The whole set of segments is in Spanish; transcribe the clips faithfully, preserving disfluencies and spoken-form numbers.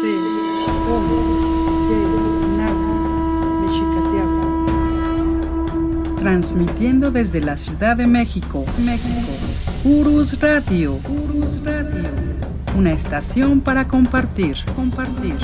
Transmitiendo desde la Ciudad de México, México, Urus Radio, Urus Radio, una estación para compartir, compartir.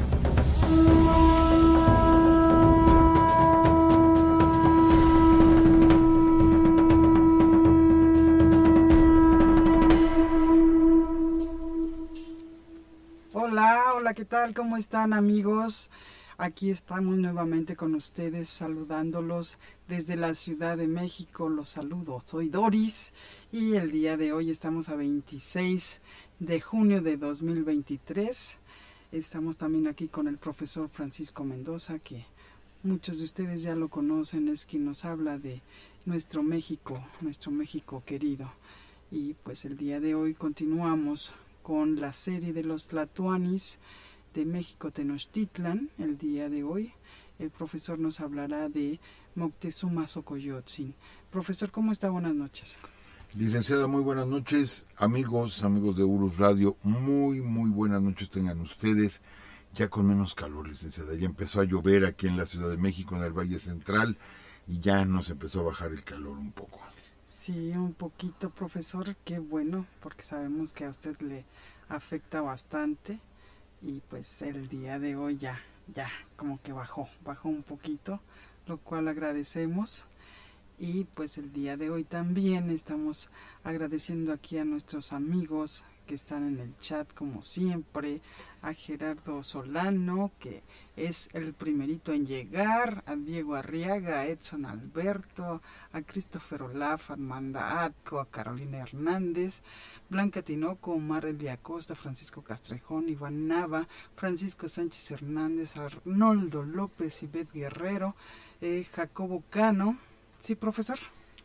Hola, hola, ¿qué tal? ¿Cómo están, amigos? Aquí estamos nuevamente con ustedes, saludándolos desde la Ciudad de México. Los saludo, soy Doris y el día de hoy estamos a veintiséis de junio de dos mil veintitrés. Estamos también aquí con el profesor Francisco Mendoza, que muchos de ustedes ya lo conocen, es quien nos habla de nuestro México, nuestro México querido. Y pues el día de hoy continuamos con la serie de los Tlatoanis de México Tenochtitlan. El día de hoy el profesor nos hablará de Moctezuma Xocoyotzin. Profesor, ¿cómo está? Buenas noches. Licenciada, muy buenas noches. Amigos, amigos de Urus Radio, muy, muy buenas noches tengan ustedes. Ya con menos calor, licenciada. Ya empezó a llover aquí en la Ciudad de México, en el Valle Central, y ya nos empezó a bajar el calor un poco. Sí, un poquito, profesor. Qué bueno, porque sabemos que a usted le afecta bastante. Y pues el día de hoy ya, ya como que bajó, bajó un poquito, lo cual agradecemos. Y pues el día de hoy también estamos agradeciendo aquí a nuestros amigos que están en el chat como siempre, a Gerardo Solano, que es el primerito en llegar, a Diego Arriaga, a Edson Alberto, a Christopher Olaf, a Amanda Atco, a Carolina Hernández, Blanca Tinoco, Omar Elia Acosta, Francisco Castrejón, Iván Nava, Francisco Sánchez Hernández, Arnoldo López, Ivette Guerrero, eh, Jacobo Cano. Sí, profesor.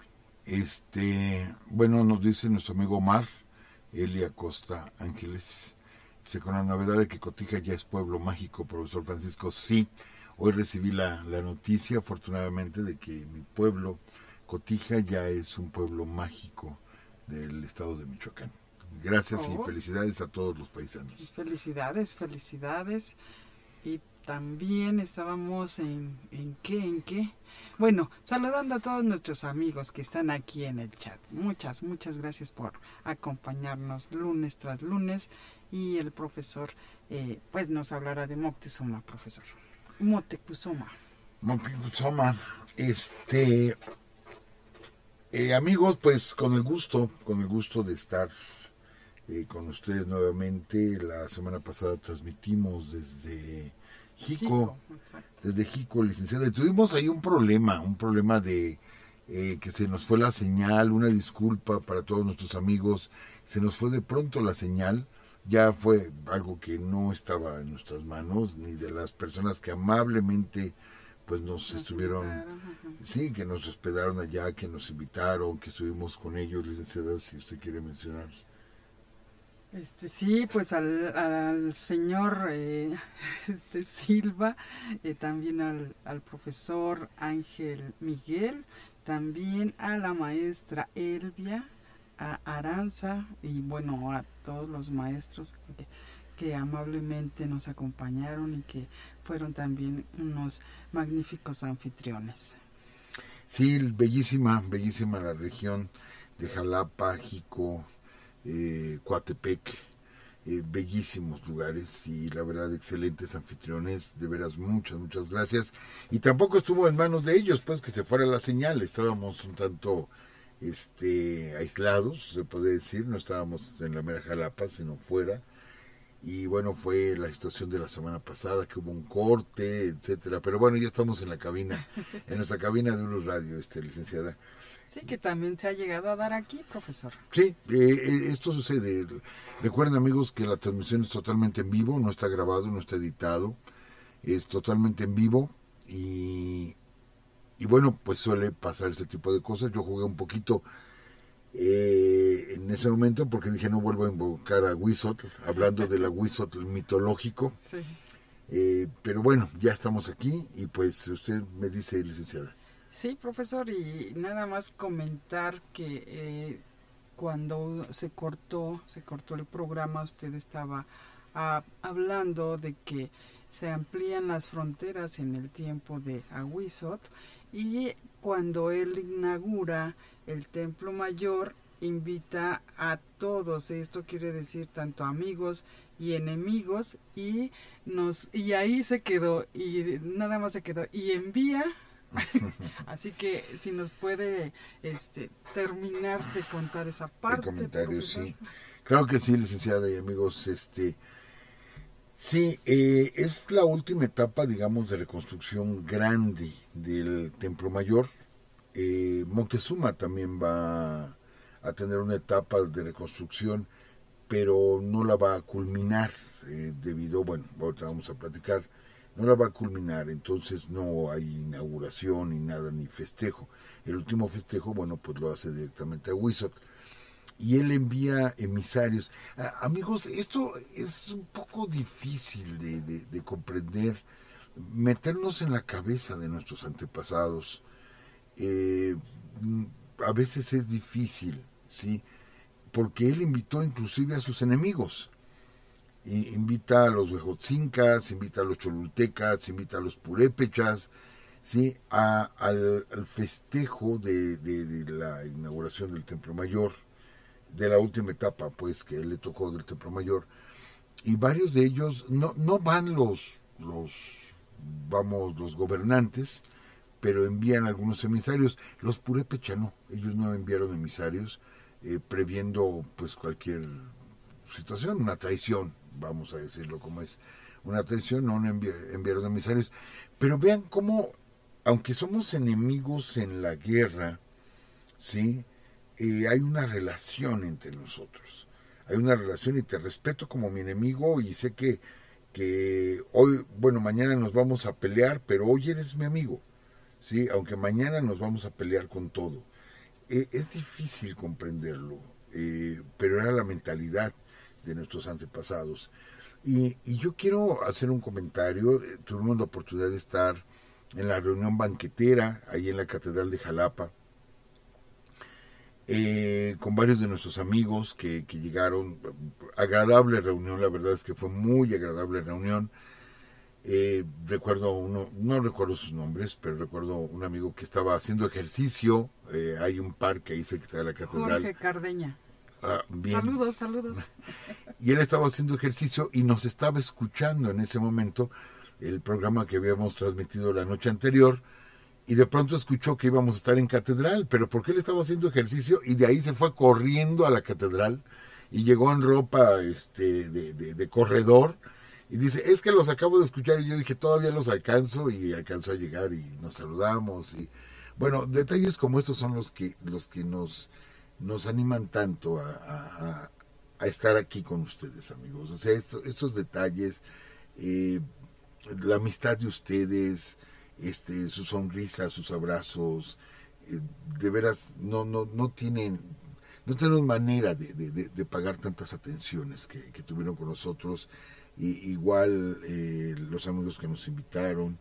Este, bueno, nos dice nuestro amigo Omar Elia Acosta Ángeles, dice, con la novedad de que Cotija ya es pueblo mágico, profesor Francisco. Sí, hoy recibí la, la noticia, afortunadamente, de que mi pueblo, Cotija, ya es un pueblo mágico del estado de Michoacán. Gracias oh. y felicidades a todos los paisanos. Felicidades, felicidades. Y también estábamos en, ¿en qué? ¿En qué? Bueno, saludando a todos nuestros amigos que están aquí en el chat. Muchas, muchas gracias por acompañarnos lunes tras lunes. Y el profesor, eh, pues nos hablará de Moctezuma, profesor. Moctezuma. Moctezuma, este... Eh, amigos, pues con el gusto, con el gusto de estar eh, con ustedes nuevamente. La semana pasada transmitimos desde Jico, desde Jico, licenciada. Y tuvimos ahí un problema, un problema de eh, que se nos fue la señal, una disculpa para todos nuestros amigos, se nos fue de pronto la señal, ya fue algo que no estaba en nuestras manos, ni de las personas que amablemente pues nos, nos estuvieron, invitaron. Sí, que nos hospedaron allá, que nos invitaron, que estuvimos con ellos, licenciada, si usted quiere mencionar. Este sí, pues al, al señor eh, este Silva, eh, también al, al profesor Ángel Miguel, también a la maestra Elvia, a Aranza y bueno, a todos los maestros que, que amablemente nos acompañaron y que fueron también unos magníficos anfitriones. Sí, bellísima, bellísima la región de Jalapa, Jico, eh, Coatepec, eh, bellísimos lugares y la verdad excelentes anfitriones, de veras muchas, muchas gracias. Y tampoco estuvo en manos de ellos, pues que se fuera la señal, estábamos un tanto este aislados, se puede decir, no estábamos en la mera Jalapa, sino fuera. Y bueno, fue la situación de la semana pasada, que hubo un corte, etcétera. Pero bueno, ya estamos en la cabina, en nuestra cabina de Urus Radio, este, licenciada. Sí, que también se ha llegado a dar aquí, profesor. Sí, eh, esto sucede. Recuerden, amigos, que la transmisión es totalmente en vivo, no está grabado, no está editado. Es totalmente en vivo y, y bueno, pues suele pasar ese tipo de cosas. Yo jugué un poquito Eh, en ese momento porque dije no vuelvo a invocar a Huizotl, hablando de la Huizotl mitológico, sí. eh, pero bueno, ya estamos aquí y pues usted me dice, licenciada. Sí, profesor, y nada más comentar que eh, cuando se cortó, se cortó el programa, usted estaba a, hablando de que se amplían las fronteras en el tiempo de Ahuizotl, y cuando él inaugura el Templo Mayor, invita a todos, esto quiere decir tanto amigos y enemigos, y nos y ahí se quedó, y nada más se quedó, y envía. Así que si nos puede este terminar de contar esa parte. El comentario, sí. Claro que sí, licenciada y amigos, este sí, eh, es la última etapa, digamos, de reconstrucción grande del Templo Mayor. Eh, Moctezuma también va a tener una etapa de reconstrucción, pero no la va a culminar eh, debido, bueno, ahorita vamos a platicar, no la va a culminar, entonces no hay inauguración ni nada, ni festejo. El último festejo, bueno, pues lo hace directamente a Ahuizotl, y él envía emisarios. Ah, amigos, esto es un poco difícil de, de, de comprender, meternos en la cabeza de nuestros antepasados. Eh, a veces es difícil, ¿sí? Porque él invitó inclusive a sus enemigos. Y invita a los huejotzincas, invita a los cholultecas, invita a los purépechas, ¿sí? a, al, al festejo de, de, de la inauguración del Templo Mayor, de la última etapa, pues, que él le tocó del Templo Mayor. Y varios de ellos, no, no van los, los, vamos, los gobernantes, pero envían algunos emisarios. Los purépecha no, ellos no enviaron emisarios, eh, previendo, pues, cualquier situación, una traición, vamos a decirlo como es, una traición, no, no envi- enviaron emisarios. Pero vean cómo, aunque somos enemigos en la guerra, ¿sí? Eh, hay una relación entre nosotros, hay una relación, y te respeto como mi enemigo, y sé que, que hoy, bueno, mañana nos vamos a pelear, pero hoy eres mi amigo, ¿sí? Aunque mañana nos vamos a pelear con todo. Eh, es difícil comprenderlo, eh, pero era la mentalidad de nuestros antepasados. Y, y yo quiero hacer un comentario. Eh, tuvimos la oportunidad de estar en la reunión banquetera, ahí en la Catedral de Jalapa, eh, con varios de nuestros amigos que, que llegaron. Agradable reunión, la verdad es que fue muy agradable reunión. Eh, recuerdo uno, no recuerdo sus nombres, pero recuerdo un amigo que estaba haciendo ejercicio. Eh, hay un parque ahí cerca de la catedral. Jorge Cardeña. Ah, bien. Saludos, saludos. Y él estaba haciendo ejercicio y nos estaba escuchando en ese momento el programa que habíamos transmitido la noche anterior, y de pronto escuchó que íbamos a estar en catedral, pero porque él estaba haciendo ejercicio, y de ahí se fue corriendo a la catedral y llegó en ropa este, de, de, de corredor, y dice, es que los acabo de escuchar, y yo dije, todavía los alcanzo, y alcanzó a llegar y nos saludamos. Y bueno, detalles como estos son los que, los que nos, nos animan tanto a, a, a estar aquí con ustedes, amigos. O sea, esto, estos detalles, eh, la amistad de ustedes, este, sus sonrisas, sus abrazos, eh, de veras no, no, no tienen, no tenemos manera de, de, de, de pagar tantas atenciones que, que tuvieron con nosotros. Y igual eh, los amigos que nos invitaron,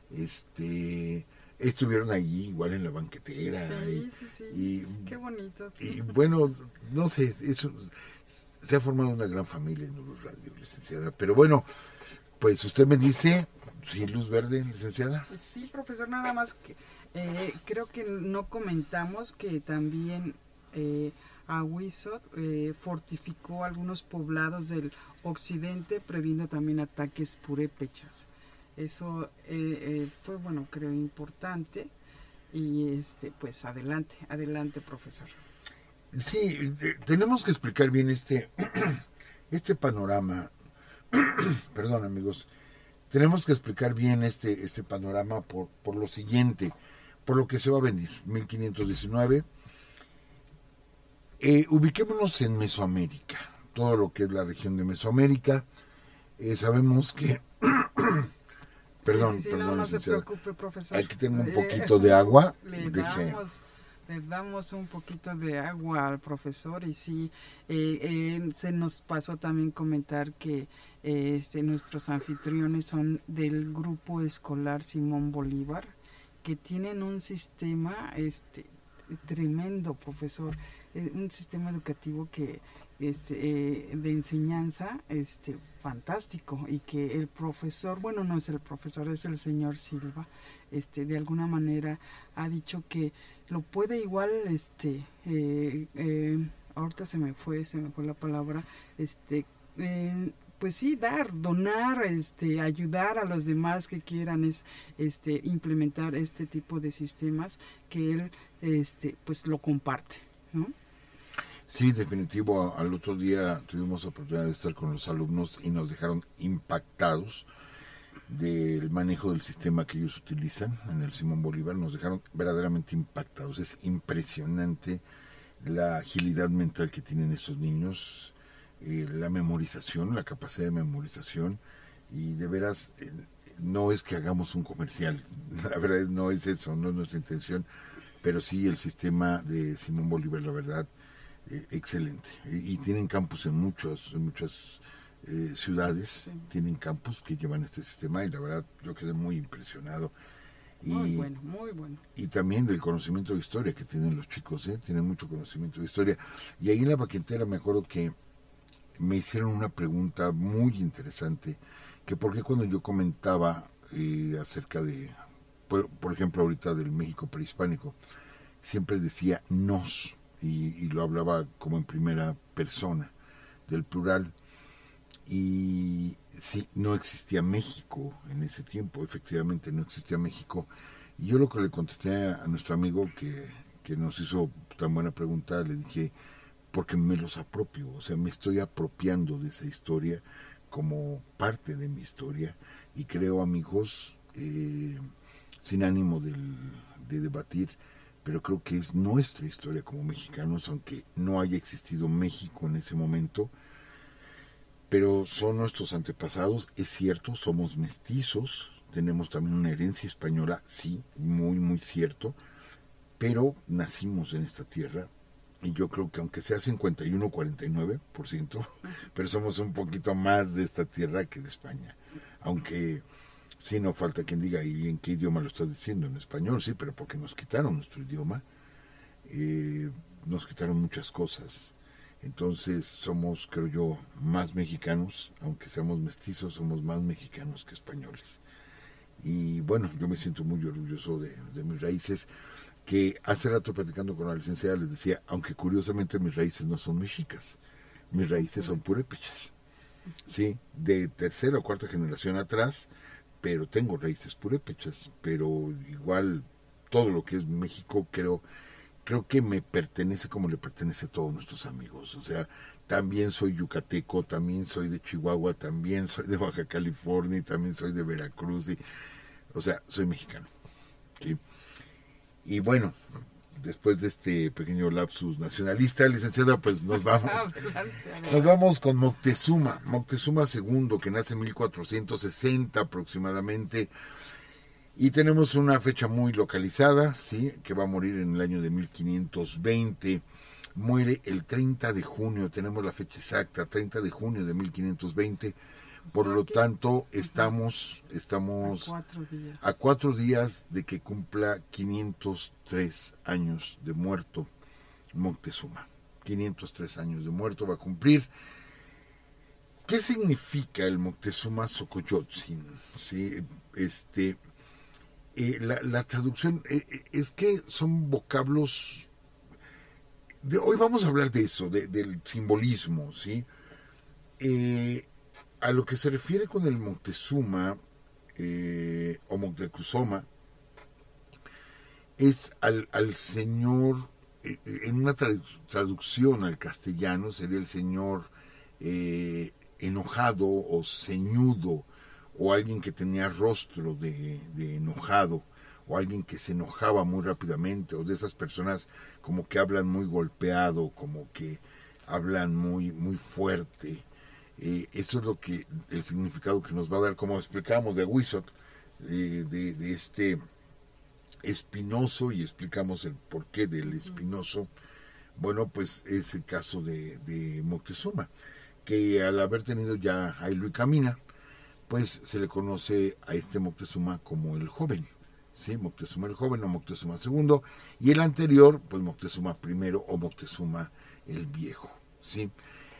este, estuvieron allí igual en la banquetera. Sí, y, sí, sí. Y, qué bonito. Sí. Y bueno, no sé, eso, se ha formado una gran familia en Luz Radio, licenciada. Pero bueno, pues usted me dice, sí, luz verde, licenciada. Sí, profesor, nada más que eh, creo que no comentamos que también eh, Ahuizotl eh, fortificó algunos poblados del occidente, previendo también ataques purépechas. Eso eh, eh, fue, bueno, creo importante. Y este, pues adelante, adelante, profesor. Sí, eh, tenemos que explicar bien este, este panorama. Perdón, amigos. Tenemos que explicar bien este, este panorama por, por lo siguiente, por lo que se va a venir. mil quinientos diecinueve. Eh, ubiquémonos en Mesoamérica, todo lo que es la región de Mesoamérica. Eh, sabemos que... Perdón, sí, sí, sí, perdón, no, no se preocupe, profesor. Aquí tengo un poquito de agua. Le Dije... damos, le damos un poquito de agua al profesor, y sí, eh, eh, se nos pasó también comentar que eh, este, nuestros anfitriones son del Grupo Escolar Simón Bolívar, que tienen un sistema este tremendo, profesor, eh, un sistema educativo que, este, eh, de enseñanza, este, fantástico, y que el profesor, bueno, no es el profesor, es el señor Silva, este, de alguna manera ha dicho que lo puede igual, este, eh, eh, ahorita se me fue, se me fue la palabra, este, eh, pues sí, dar, donar, este, ayudar a los demás que quieran es, este, implementar este tipo de sistemas, que él, este, pues lo comparte, ¿no? Sí, definitivo. Al otro día tuvimos la oportunidad de estar con los alumnos y nos dejaron impactados del manejo del sistema que ellos utilizan en el Simón Bolívar. Nos dejaron verdaderamente impactados. Es impresionante la agilidad mental que tienen estos niños, eh, la memorización, la capacidad de memorización, y de veras eh, no es que hagamos un comercial, la verdad no es eso, no es nuestra intención, pero sí el sistema de Simón Bolívar, la verdad, eh, excelente. Y, y tienen campus en muchas, en muchas eh, ciudades, sí. Tienen campus que llevan este sistema y la verdad yo quedé muy impresionado. Y, muy bueno, muy bueno. Y también del conocimiento de historia que tienen los chicos, ¿eh? Tienen mucho conocimiento de historia. Y ahí en la Paquintera me acuerdo que me hicieron una pregunta muy interesante, que por qué cuando yo comentaba eh, acerca de, por, por ejemplo ahorita del México prehispánico, siempre decía nos, y, y lo hablaba como en primera persona, del plural. Y sí, no existía México en ese tiempo, efectivamente no existía México. Y yo lo que le contesté a, a nuestro amigo que, que nos hizo tan buena pregunta, le dije, porque me los apropio, o sea, me estoy apropiando de esa historia como parte de mi historia, y creo, amigos, eh, sin ánimo del, de debatir, pero creo que es nuestra historia como mexicanos, aunque no haya existido México en ese momento, pero son nuestros antepasados. Es cierto, somos mestizos, tenemos también una herencia española, sí, muy, muy cierto, pero nacimos en esta tierra, y yo creo que aunque sea cincuenta y uno a cuarenta y nueve por ciento, pero somos un poquito más de esta tierra que de España, aunque sí, no falta quien diga, ¿y en qué idioma lo estás diciendo? En español, sí, pero porque nos quitaron nuestro idioma, eh, nos quitaron muchas cosas. Entonces somos, creo yo, más mexicanos, aunque seamos mestizos, somos más mexicanos que españoles. Y bueno, yo me siento muy orgulloso de, de mis raíces, que hace rato platicando con la licenciada les decía, aunque curiosamente mis raíces no son mexicas, mis raíces son purépechas, sí, de tercera o cuarta generación atrás, pero tengo raíces purépechas, pero igual todo lo que es México creo creo que me pertenece como le pertenece a todos nuestros amigos. O sea, también soy yucateco, también soy de Chihuahua, también soy de Baja California, también soy de Veracruz, y, o sea, soy mexicano, ¿sí? Y bueno, después de este pequeño lapsus nacionalista, licenciada, pues nos vamos. Nos vamos con Moctezuma, Moctezuma segundo, que nace en mil cuatrocientos sesenta aproximadamente. Y tenemos una fecha muy localizada, sí, que va a morir en el año de mil quinientos veinte. Muere el treinta de junio, tenemos la fecha exacta, treinta de junio de mil quinientos veinte. Por lo tanto, estamos, estamos a cuatro días. a cuatro días de que cumpla quinientos tres años de muerto Moctezuma. quinientos tres años de muerto va a cumplir. ¿Qué significa el Moctezuma Xocoyotzin? Sí, este... Eh, la, la traducción eh, es que son vocablos de, hoy vamos a hablar de eso, de, del simbolismo, ¿sí? Eh, a lo que se refiere con el Moctezuma eh, o Moctezuma es al, al señor, eh, en una tradu- traducción al castellano sería el señor eh, enojado o ceñudo, o alguien que tenía rostro de, de enojado, o alguien que se enojaba muy rápidamente, o de esas personas como que hablan muy golpeado, como que hablan muy, muy fuerte. Eh, eso es lo que, el significado que nos va a dar, como explicábamos de Huizot, eh, de, de este espinoso, y explicamos el porqué del espinoso. Bueno, pues es el caso de, de Moctezuma, que al haber tenido ya a Hilo y Camina, pues se le conoce a este Moctezuma como el joven, ¿sí? Moctezuma el joven o Moctezuma segundo, y el anterior, pues Moctezuma primero o Moctezuma el viejo, ¿sí?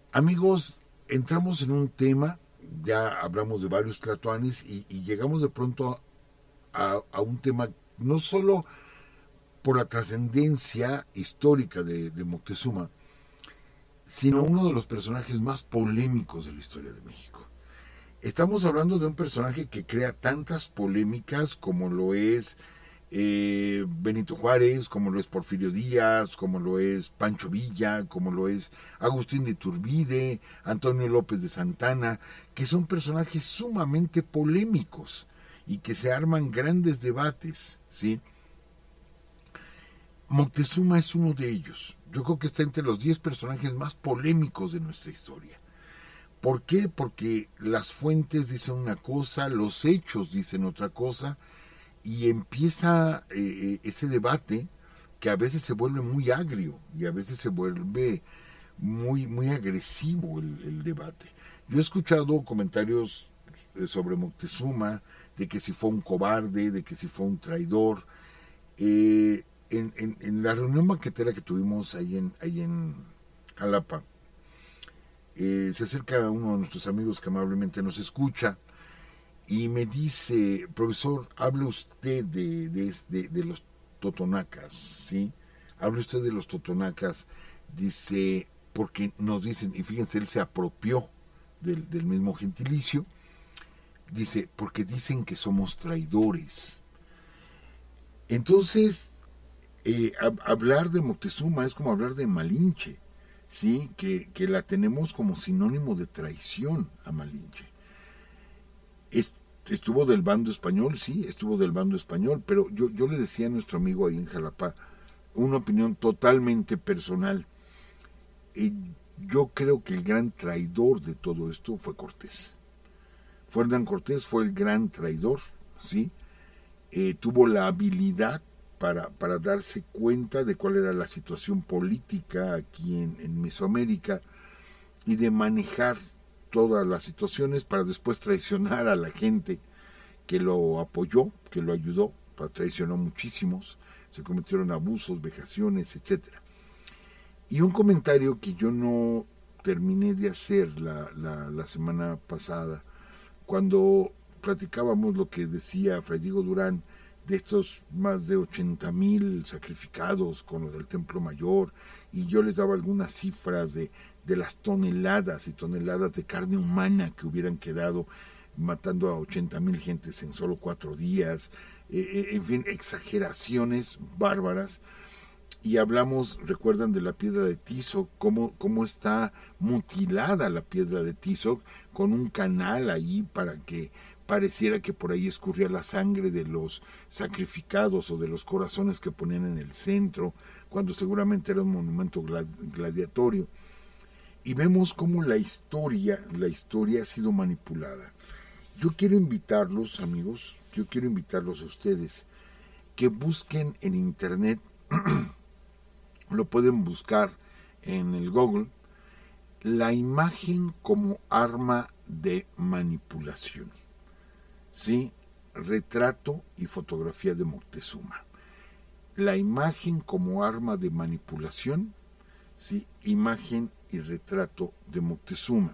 Amigos, entramos en un tema, ya hablamos de varios tlatoanes y, y llegamos de pronto a, a, a un tema no solo por la trascendencia histórica de, de Moctezuma, sino uno de los personajes más polémicos de la historia de México. Estamos hablando de un personaje que crea tantas polémicas como lo es eh, Benito Juárez, como lo es Porfirio Díaz, como lo es Pancho Villa, como lo es Agustín de Iturbide, Antonio López de Santana, que son personajes sumamente polémicos y que se arman grandes debates, ¿sí? Moctezuma es uno de ellos. Yo creo que está entre los diez personajes más polémicos de nuestra historia. ¿Por qué? Porque las fuentes dicen una cosa, los hechos dicen otra cosa, y empieza eh, ese debate que a veces se vuelve muy agrio y a veces se vuelve muy, muy agresivo el, el debate. Yo he escuchado comentarios sobre Moctezuma, de que si fue un cobarde, de que si fue un traidor. Eh, en, en, en la reunión banquetera que tuvimos ahí en, ahí en Jalapa, eh, se acerca uno de nuestros amigos que amablemente nos escucha y me dice: profesor, hable usted de, de, de, de los totonacas, ¿sí? Hable usted de los totonacas, dice, porque nos dicen, y fíjense, él se apropió del, del mismo gentilicio, dice, porque dicen que somos traidores. Entonces, eh, a, hablar de Moctezuma es como hablar de Malinche, ¿sí? Que, que la tenemos como sinónimo de traición a Malinche. Es, Estuvo del bando español, sí, estuvo del bando español, pero yo, yo le decía a nuestro amigo ahí en Jalapa, una opinión totalmente personal. Eh, yo creo que el gran traidor de todo esto fue Cortés. Hernán Cortés fue el gran traidor, ¿sí? Eh, tuvo la habilidad para, para darse cuenta de cuál era la situación política aquí en, en Mesoamérica y de manejar todas las situaciones para después traicionar a la gente que lo apoyó, que lo ayudó, traicionó muchísimos, se cometieron abusos, vejaciones, etcétera. Y un comentario que yo no terminé de hacer la, la, la semana pasada, cuando platicábamos lo que decía Fray Diego Durán, de estos más de ochenta mil sacrificados con lo del Templo Mayor, y yo les daba algunas cifras de, de las toneladas y toneladas de carne humana que hubieran quedado matando a ochenta mil gentes en solo cuatro días, eh, en fin, exageraciones bárbaras. Y hablamos, recuerdan, de la piedra de Tizoc, cómo, cómo está mutilada la piedra de Tizoc, con un canal ahí para que pareciera que por ahí escurría la sangre de los sacrificados o de los corazones que ponían en el centro, cuando seguramente era un monumento gladiatorio. Y vemos cómo la historia, la historia ha sido manipulada. Yo quiero invitarlos, amigos, yo quiero invitarlos a ustedes, que busquen en internet, lo pueden buscar en el Google, la imagen como arma de manipulación. ¿Sí? Retrato y fotografía de Moctezuma. La imagen como arma de manipulación, ¿sí? Imagen y retrato de Moctezuma.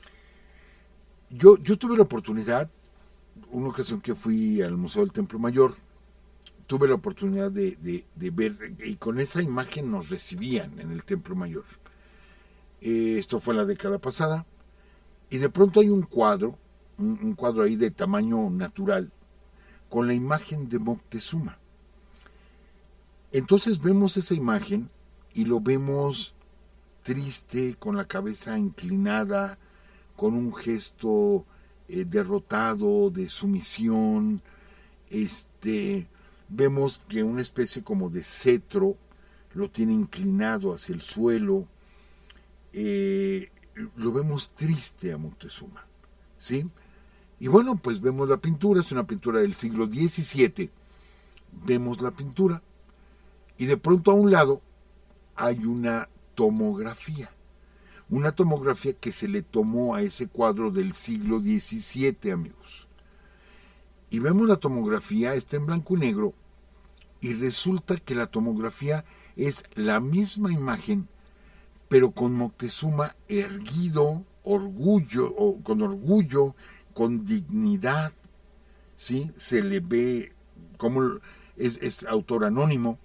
Yo, yo tuve la oportunidad, una ocasión que fui al Museo del Templo Mayor, tuve la oportunidad de, de, de ver, y con esa imagen nos recibían en el Templo Mayor. Eh, esto fue en la década pasada, y de pronto hay un cuadro, un, un cuadro ahí de tamaño natural, con la imagen de Moctezuma. Entonces vemos esa imagen y lo vemos triste, con la cabeza inclinada, con un gesto eh, derrotado, de sumisión. Este, vemos que una especie como de cetro lo tiene inclinado hacia el suelo. Eh, lo vemos triste a Moctezuma, ¿sí? Y bueno, pues vemos la pintura, es una pintura del siglo diecisiete. Vemos la pintura y de pronto a un lado hay una tomografía. Una tomografía que se le tomó a ese cuadro del siglo diecisiete, amigos. Y vemos la tomografía, está en blanco y negro, y resulta que la tomografía es la misma imagen pero con Moctezuma erguido, orgullo, o con orgullo, con dignidad, ¿sí? Se le ve como es, es autor anónimo,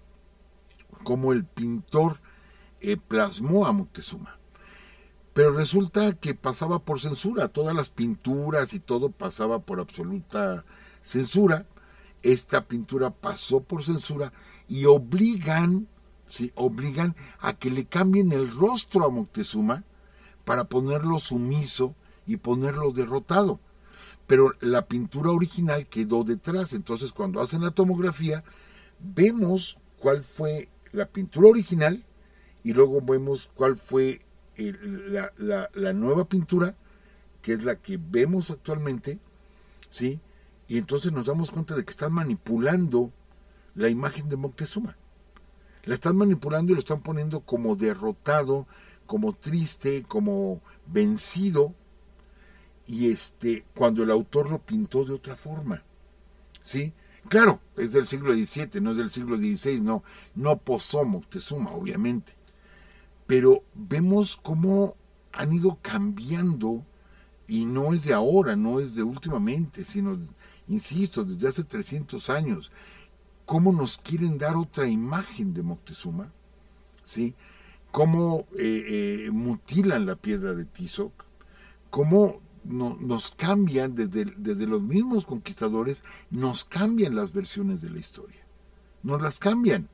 como el pintor eh, plasmó a Moctezuma. Pero resulta que pasaba por censura, todas las pinturas y todo pasaba por absoluta censura. Esta pintura pasó por censura y obligan, ¿sí? obligan a que le cambien el rostro a Moctezuma para ponerlo sumiso y ponerlo derrotado. Pero la pintura original quedó detrás. Entonces, cuando hacen la tomografía, vemos cuál fue la pintura original y luego vemos cuál fue el, la, la, la nueva pintura, que es la que vemos actualmente, ¿sí? Y entonces nos damos cuenta de que están manipulando la imagen de Moctezuma. La están manipulando y lo están poniendo como derrotado, como triste, como vencido, y este, cuando el autor lo pintó de otra forma, ¿sí? Claro, es del siglo diecisiete, no es del siglo dieciséis, no, no posó Moctezuma, obviamente, pero vemos cómo han ido cambiando, y no es de ahora, no es de últimamente, sino, insisto, desde hace trescientos años, cómo nos quieren dar otra imagen de Moctezuma, ¿sí? Cómo eh, eh, mutilan la piedra de Tizoc, cómo no, nos cambian, desde, desde los mismos conquistadores, nos cambian las versiones de la historia, nos las cambian,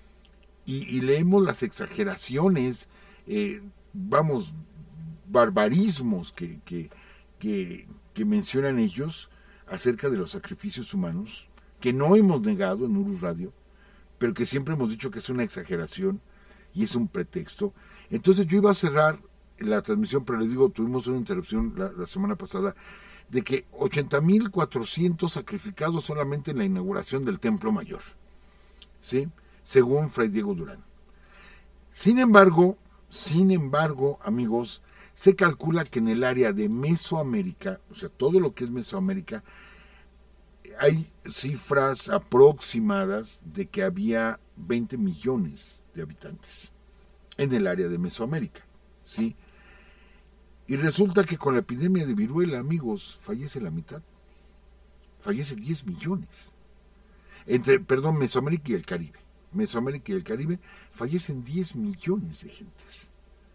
y, y leemos las exageraciones, eh, vamos, barbarismos que, que, que, que mencionan ellos acerca de los sacrificios humanos, que no hemos negado en Urus Radio, pero que siempre hemos dicho que es una exageración y es un pretexto. Entonces yo iba a cerrar la transmisión, pero les digo, tuvimos una interrupción la, la semana pasada, de que ochenta mil cuatrocientos sacrificados solamente en la inauguración del Templo Mayor, ¿sí? Según Fray Diego Durán. Sin embargo, sin embargo, amigos, se calcula que en el área de Mesoamérica, o sea, todo lo que es Mesoamérica, hay cifras aproximadas de que había veinte millones de habitantes en el área de Mesoamérica, ¿sí? Y resulta que con la epidemia de viruela, amigos, fallece la mitad. Fallece diez millones. Entre, perdón, Mesoamérica y el Caribe. Mesoamérica y el Caribe fallecen diez millones de gentes.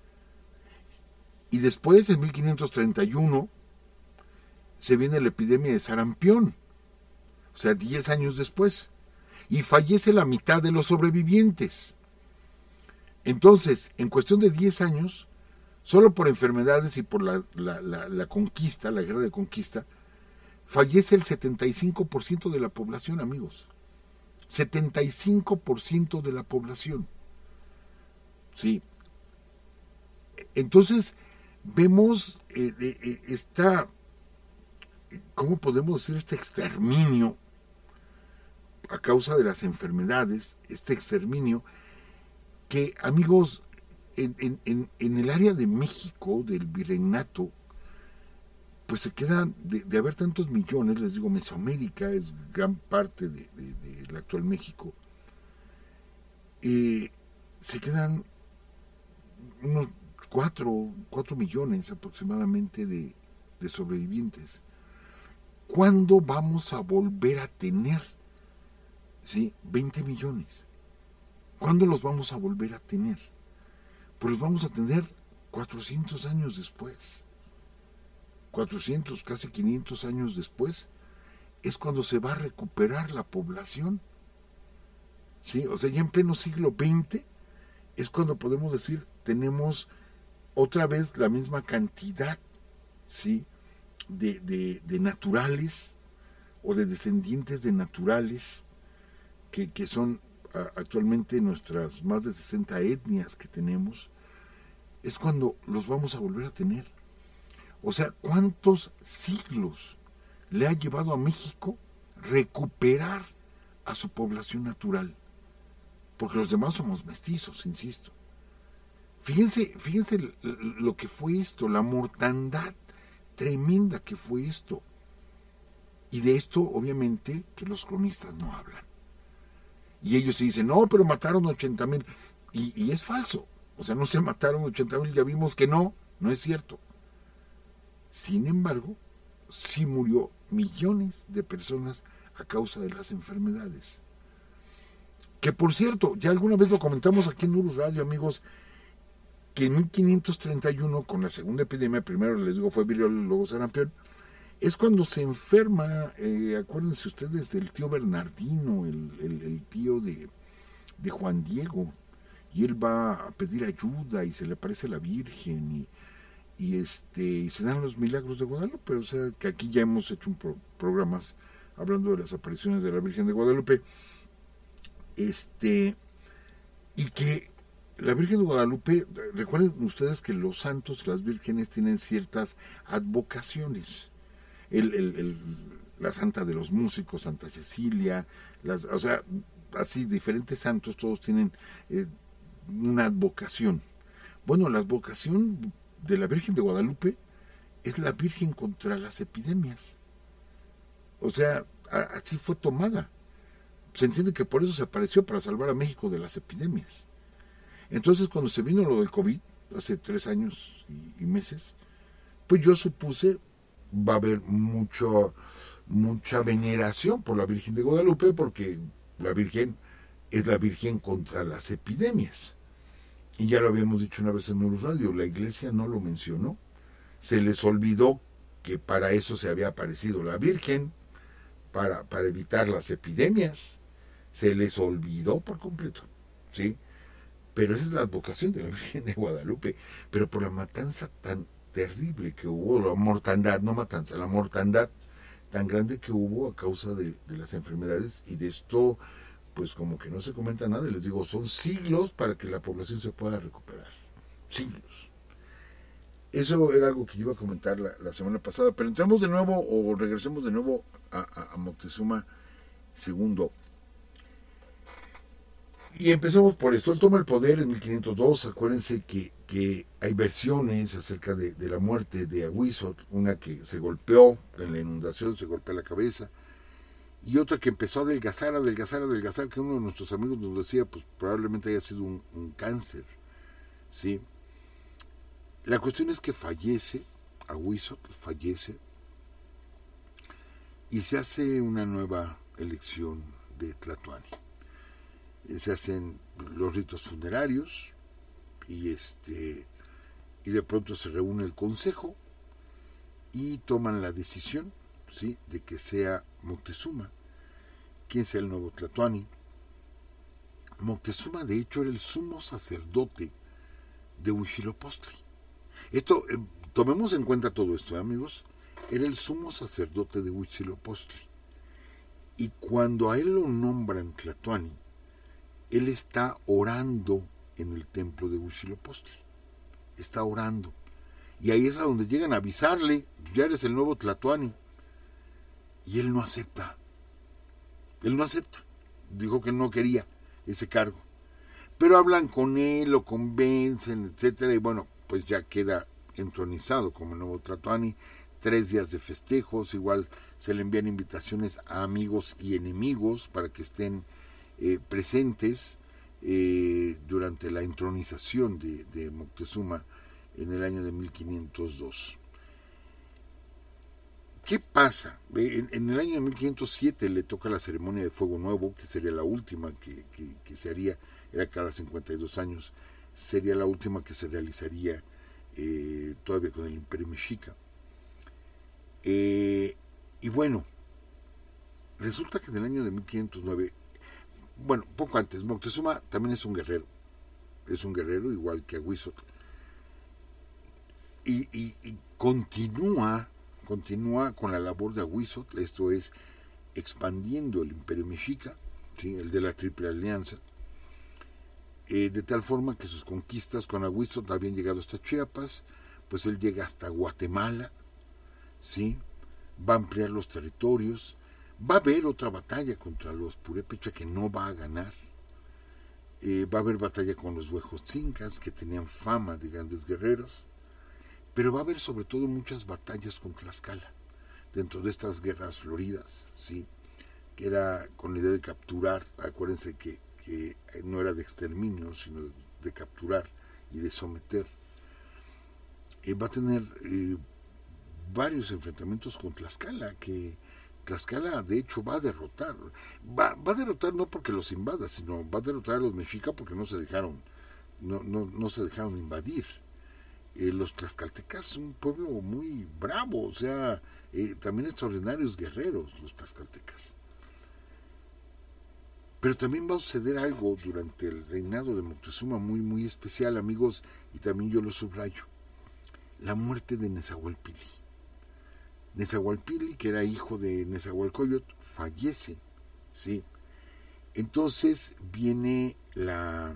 Y después, en mil quinientos treinta y uno, se viene la epidemia de sarampión. O sea, diez años después. Y fallece la mitad de los sobrevivientes. Entonces, en cuestión de diez años, solo por enfermedades y por la, la, la, la conquista, la guerra de conquista, fallece el setenta y cinco por ciento de la población, amigos. setenta y cinco por ciento de la población. Sí. Entonces, vemos eh, eh, esta, ¿cómo podemos decir? Este exterminio a causa de las enfermedades, este exterminio que, amigos, en, en, en, en el área de México, del virreinato, pues se quedan, de, de haber tantos millones, les digo, Mesoamérica es gran parte de, de, de, del actual México, eh, se quedan unos cuatro, cuatro millones aproximadamente de, de sobrevivientes. ¿Cuándo vamos a volver a tener, ¿sí?, veinte millones? ¿Cuándo los vamos a volver a tener? Pues los vamos a tener cuatrocientos años después. cuatrocientos, casi quinientos años después, es cuando se va a recuperar la población. ¿Sí? O sea, ya en pleno siglo veinte es cuando podemos decir, tenemos otra vez la misma cantidad, ¿sí?, de, de, de naturales o de descendientes de naturales que, que son a, actualmente nuestras más de sesenta etnias que tenemos. Es cuando los vamos a volver a tener. O sea, ¿cuántos siglos le ha llevado a México recuperar a su población natural? Porque los demás somos mestizos, insisto. Fíjense, fíjense lo que fue esto, la mortandad tremenda que fue esto. Y de esto, obviamente, que los cronistas no hablan. Y ellos se dicen, no, pero mataron ochenta mil. Y, y es falso. O sea, no se mataron ochenta mil, ya vimos que no, no es cierto. Sin embargo, sí murió millones de personas a causa de las enfermedades. Que por cierto, ya alguna vez lo comentamos aquí en Urus Radio, amigos, que en mil quinientos treinta y uno, con la segunda epidemia, primero les digo fue viruela, luego sarampión, es cuando se enferma, eh, acuérdense ustedes del tío Bernardino, el, el, el tío de, de Juan Diego, y él va a pedir ayuda y se le aparece la Virgen y, y este y se dan los milagros de Guadalupe. O sea, que aquí ya hemos hecho un pro, programas hablando de las apariciones de la Virgen de Guadalupe, este y que la Virgen de Guadalupe, recuerden ustedes que los santos y las vírgenes tienen ciertas advocaciones. El, el, el, la santa de los músicos, Santa Cecilia, las, o sea, así diferentes santos, todos tienen eh, una advocación. Bueno, la advocación de la Virgen de Guadalupe es la Virgen contra las epidemias. O sea, a, así fue tomada. Se entiende que por eso se apareció, para salvar a México de las epidemias. Entonces, cuando se vino lo del COVID, hace tres años y, y meses, pues yo supuse va a haber mucho, mucha veneración por la Virgen de Guadalupe, porque la Virgen es la Virgen contra las epidemias. Y ya lo habíamos dicho una vez en Urus Radio, la Iglesia no lo mencionó. Se les olvidó que para eso se había aparecido la Virgen, para, para evitar las epidemias. Se les olvidó por completo, ¿sí? Pero esa es la advocación de la Virgen de Guadalupe. Pero por la matanza tan terrible que hubo, la mortandad, no matanza, la mortandad tan grande que hubo a causa de, de las enfermedades, y de esto pues como que no se comenta nada. Les digo, son siglos para que la población se pueda recuperar, siglos. Eso era algo que yo iba a comentar la, la semana pasada, pero entramos de nuevo o regresemos de nuevo a, a, a Moctezuma segundo. Y empezamos por esto. Él toma el poder en mil quinientos dos. Acuérdense que, que hay versiones acerca de, de la muerte de Agüizoc, una que se golpeó en la inundación, se golpea la cabeza, y otra que empezó a adelgazar, adelgazar, adelgazar, que uno de nuestros amigos nos decía, pues probablemente haya sido un, un cáncer, ¿sí? La cuestión es que fallece, Agüizoc fallece, y se hace una nueva elección de Tlatoani. Se hacen los ritos funerarios y este y de pronto se reúne el consejo y toman la decisión, ¿sí?, de que sea Moctezuma quien sea el nuevo Tlatoani. Moctezuma, de hecho, era el sumo sacerdote de Huitzilopochtli. Esto, eh, tomemos en cuenta todo esto, ¿eh, amigos? Era el sumo sacerdote de Huitzilopochtli. Y cuando a él lo nombran Tlatoani, él está orando en el templo de Huitzilopochtli. Está orando. Y ahí es a donde llegan a avisarle, ya eres el nuevo Tlatoani. Y él no acepta. Él no acepta. Dijo que no quería ese cargo. Pero hablan con él, lo convencen, etcétera. Y bueno, pues ya queda entronizado como el nuevo Tlatoani. Tres días de festejos. Igual se le envían invitaciones a amigos y enemigos para que estén Eh, presentes eh, durante la entronización de, de Moctezuma en el año de mil quinientos dos. ¿Qué pasa? En, en el año de mil quinientos siete le toca la ceremonia de Fuego Nuevo, que sería la última que, que, que se haría, era cada cincuenta y dos años, sería la última que se realizaría eh, todavía con el Imperio Mexica. Eh, y bueno, resulta que en el año de mil quinientos nueve, bueno, poco antes, Moctezuma también es un guerrero, es un guerrero igual que Agüizoc, y, y, y continúa, continúa con la labor de Agüizoc, esto es, expandiendo el Imperio Mexica, ¿sí?, el de la Triple Alianza, eh, de tal forma que sus conquistas con Agüizoc habían llegado hasta Chiapas, pues él llega hasta Guatemala, ¿sí?, va a ampliar los territorios. Va a haber otra batalla contra los purépecha que no va a ganar. Eh, va a haber batalla con los huejotzincas, que tenían fama de grandes guerreros. Pero va a haber sobre todo muchas batallas con Tlaxcala, dentro de estas guerras floridas, ¿sí?, que era con la idea de capturar. Acuérdense que, que no era de exterminio, sino de, de capturar y de someter. Eh, va a tener eh, varios enfrentamientos con Tlaxcala, que Tlaxcala de hecho va a derrotar. Va, va a derrotar no porque los invada, sino va a derrotar a los mexicas porque no se dejaron, no, no, no se dejaron invadir. Eh, los tlaxcaltecas son un pueblo muy bravo, o sea, eh, también extraordinarios guerreros los tlaxcaltecas. Pero también va a suceder algo durante el reinado de Moctezuma muy, muy especial, amigos, y también yo lo subrayo. La muerte de Nezahualpilli. Nezahualpilli, que era hijo de Nezahualcóyotl, fallece, ¿sí? Entonces viene la,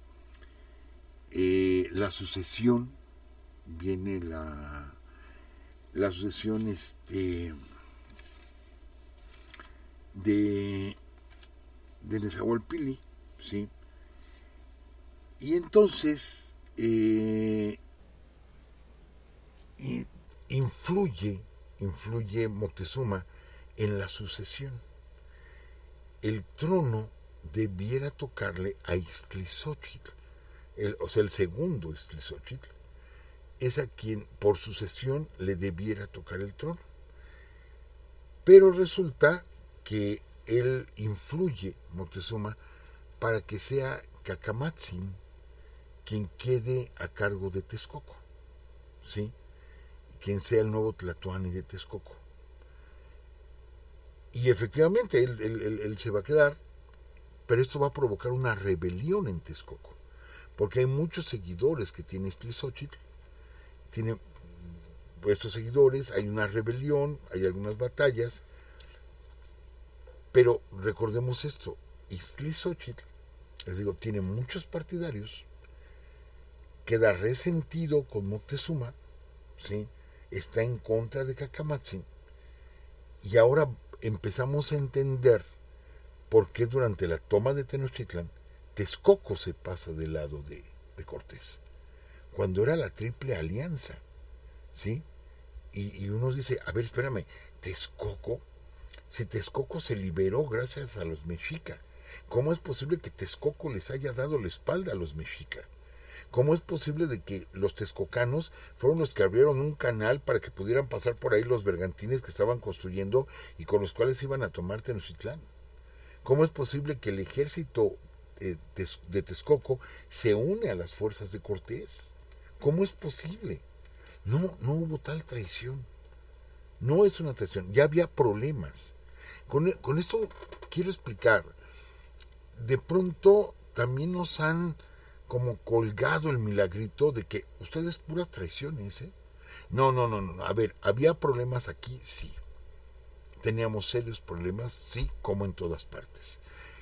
eh, la sucesión, viene la, la sucesión este, de, de Nezahualpilli, ¿sí? Y entonces eh, influye, influye Moctezuma en la sucesión. El trono debiera tocarle a Ixtlilxóchitl, el, o sea, el segundo Ixtlilxóchitl, es a quien por sucesión le debiera tocar el trono. Pero resulta que él influye, Moctezuma, para que sea Cacamatzin quien quede a cargo de Texcoco, ¿sí? Quien sea el nuevo Tlatoani de Texcoco. Y efectivamente él, él, él, él se va a quedar, pero esto va a provocar una rebelión en Texcoco, porque hay muchos seguidores que tiene Ixtlilxóchitl, tiene estos seguidores, hay una rebelión, hay algunas batallas, pero recordemos esto, Ixtlilxóchitl, les digo, tiene muchos partidarios, queda resentido con Moctezuma, ¿sí? Está en contra de Cacamatzin, y ahora empezamos a entender por qué durante la toma de Tenochtitlan Texcoco se pasa del lado de, de Cortés, cuando era la triple alianza, ¿sí? Y, y uno dice, a ver, espérame, Texcoco, si Texcoco se liberó gracias a los mexicas, ¿cómo es posible que Texcoco les haya dado la espalda a los mexicas? ¿Cómo es posible de que los texcocanos fueron los que abrieron un canal para que pudieran pasar por ahí los bergantines que estaban construyendo y con los cuales iban a tomar Tenochtitlán? ¿Cómo es posible que el ejército eh, de Texcoco se une a las fuerzas de Cortés? ¿Cómo es posible? No, no hubo tal traición. No es una traición. Ya había problemas. Con, con esto quiero explicar. De pronto también nos han como colgado el milagrito de que ustedes puras traiciones, ¿eh? No, no, no, no. A ver, ¿había problemas aquí? Sí. ¿Teníamos serios problemas? Sí, como en todas partes.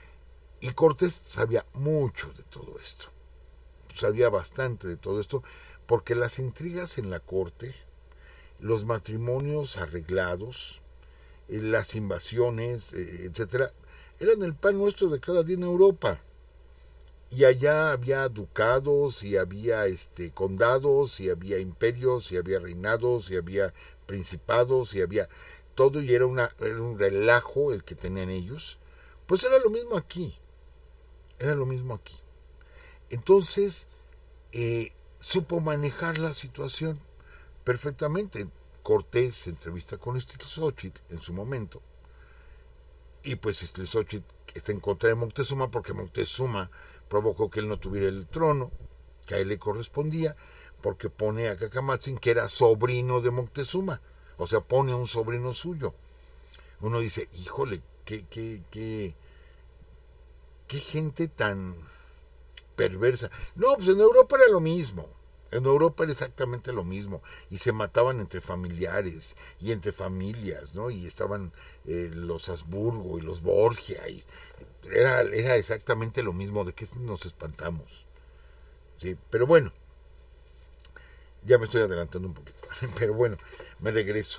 Y Cortés sabía mucho de todo esto. Sabía bastante de todo esto, porque las intrigas en la corte, los matrimonios arreglados, las invasiones, etcétera, eran el pan nuestro de cada día en Europa. Y allá había ducados, y había este, condados, y había imperios, y había reinados, y había principados, y había todo, y era, una, era un relajo el que tenían ellos. Pues era lo mismo aquí, era lo mismo aquí. Entonces, eh, supo manejar la situación perfectamente. Cortés se entrevista con Ixtlilxóchitl en su momento, y pues Ixtlilxóchitl está en contra de Moctezuma porque Moctezuma provocó que él no tuviera el trono que a él le correspondía, porque pone a Cacamatzin, que era sobrino de Moctezuma, o sea, pone a un sobrino suyo. Uno dice, híjole, qué, qué, qué, qué gente tan perversa. No, pues en Europa era lo mismo. En Europa era exactamente lo mismo, y se mataban entre familiares y entre familias, ¿no? Y estaban eh, los Habsburgo y los Borgia, y era, era exactamente lo mismo. ¿De qué nos espantamos? Sí, pero bueno, ya me estoy adelantando un poquito, pero bueno, me regreso.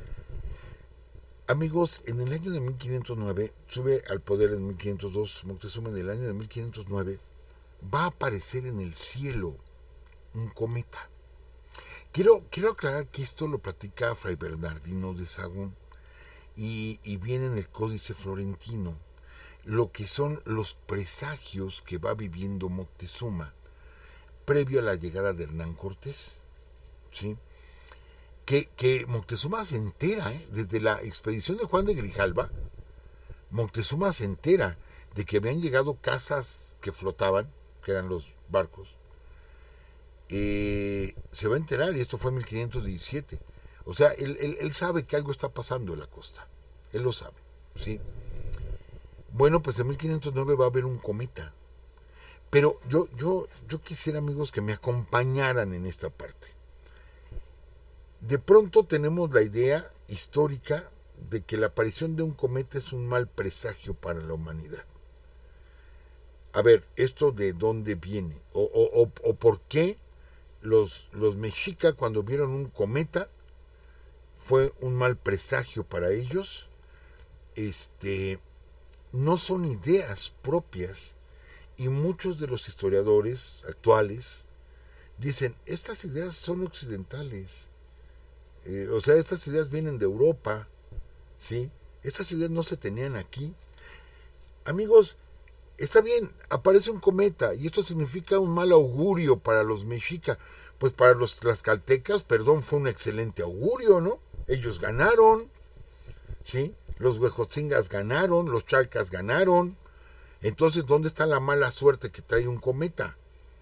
Amigos, en el año de mil quinientos nueve, sube al poder en mil quinientos dos, Moctezuma. En el año de mil quinientos nueve va a aparecer en el cielo un cometa. Quiero, quiero aclarar que esto lo platica Fray Bernardino de Sahagún, y, y viene en el Códice Florentino, lo que son los presagios que va viviendo Moctezuma previo a la llegada de Hernán Cortés, ¿sí? Que, que Moctezuma se entera, ¿eh? Desde la expedición de Juan de Grijalva, Moctezuma se entera de que habían llegado casas que flotaban, que eran los barcos. Eh, se va a enterar, y esto fue en mil quinientos diecisiete. O sea, él, él, él sabe que algo está pasando en la costa. Él lo sabe, ¿sí? Bueno, pues en mil quinientos nueve va a haber un cometa. Pero yo, yo, yo quisiera, amigos, que me acompañaran en esta parte. De pronto tenemos la idea histórica de que la aparición de un cometa es un mal presagio para la humanidad. A ver, ¿esto de dónde viene? ¿O, o, o, o por qué los, los mexicas, cuando vieron un cometa, fue un mal presagio para ellos? Este, no son ideas propias, y muchos de los historiadores actuales dicen, estas ideas son occidentales. Eh, o sea, estas ideas vienen de Europa, ¿sí? Estas ideas no se tenían aquí. Amigos, está bien, aparece un cometa, y esto significa un mal augurio para los mexicas. Pues para los tlaxcaltecas, perdón, fue un excelente augurio, ¿no? Ellos ganaron, ¿sí? Los huejotzingas ganaron, los chalcas ganaron. Entonces, ¿dónde está la mala suerte que trae un cometa?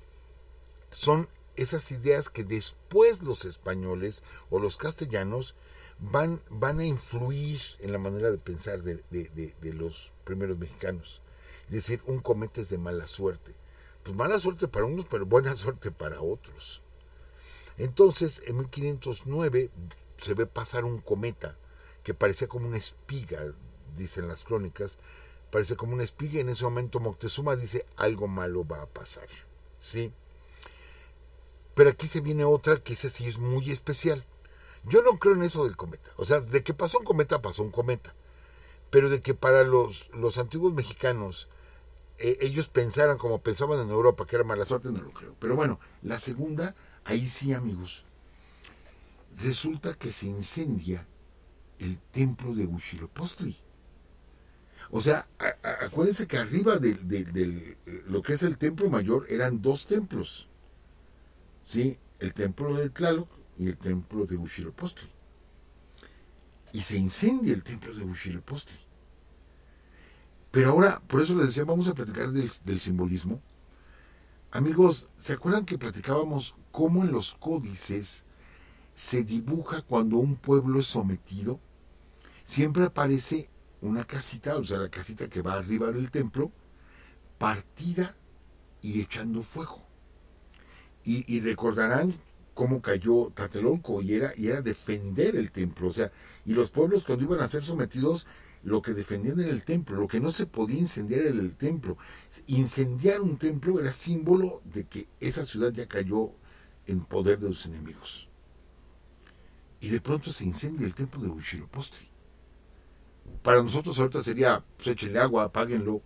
Son esas ideas que después los españoles o los castellanos van, van a influir en la manera de pensar de, de, de, de los primeros mexicanos. Es decir, un cometa es de mala suerte. Pues mala suerte para unos, pero buena suerte para otros. Entonces, en mil quinientos nueve se ve pasar un cometa que parecía como una espiga, dicen las crónicas, parece como una espiga, y en ese momento Moctezuma dice, algo malo va a pasar, ¿sí? Pero aquí se viene otra que esa sí es muy especial. Yo no creo en eso del cometa. O sea, de que pasó un cometa, pasó un cometa. Pero de que para los, los antiguos mexicanos eh, ellos pensaran como pensaban en Europa, que era mala suerte, no lo creo. Pero bueno, la segunda, ahí sí, amigos, resulta que se incendia el templo de Huitzilopochtli. O sea, a, a, acuérdense que arriba de, de, de lo que es el templo mayor eran dos templos, ¿sí? El templo de Tlaloc y el templo de Huitzilopochtli. Y se incendia el templo de Huitzilopochtli. Pero ahora, por eso les decía, vamos a platicar del, del simbolismo. Amigos, ¿se acuerdan que platicábamos cómo en los códices se dibuja cuando un pueblo es sometido? Siempre aparece una casita, o sea, la casita que va arriba del templo, partida y echando fuego. Y, y recordarán cómo cayó Tlatelolco, y era, y era defender el templo. O sea, y los pueblos cuando iban a ser sometidos, lo que defendían era el templo, lo que no se podía incendiar era el templo. Incendiar un templo era símbolo de que esa ciudad ya cayó en poder de los enemigos. Y de pronto se incendia el templo de Huitzilopochtli. Para nosotros ahorita sería, pues échenle agua, apáguenlo.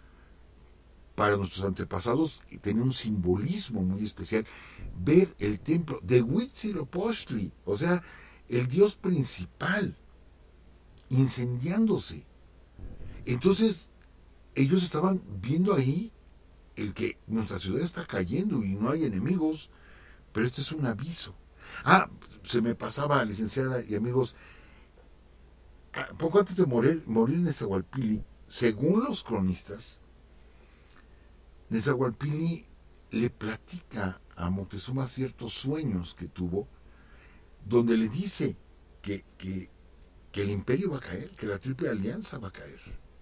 Para nuestros antepasados tenía un simbolismo muy especial ver el templo de Huitzilopochtli, o sea, el dios principal, incendiándose. Entonces, ellos estaban viendo ahí el que nuestra ciudad está cayendo y no hay enemigos, pero este es un aviso. Ah, se me pasaba, licenciada y amigos, poco antes de morir, morir Nezahualpili, según los cronistas, Nezahualpili le platica a Moctezuma ciertos sueños que tuvo, donde le dice que, que, que el imperio va a caer, que la Triple Alianza va a caer.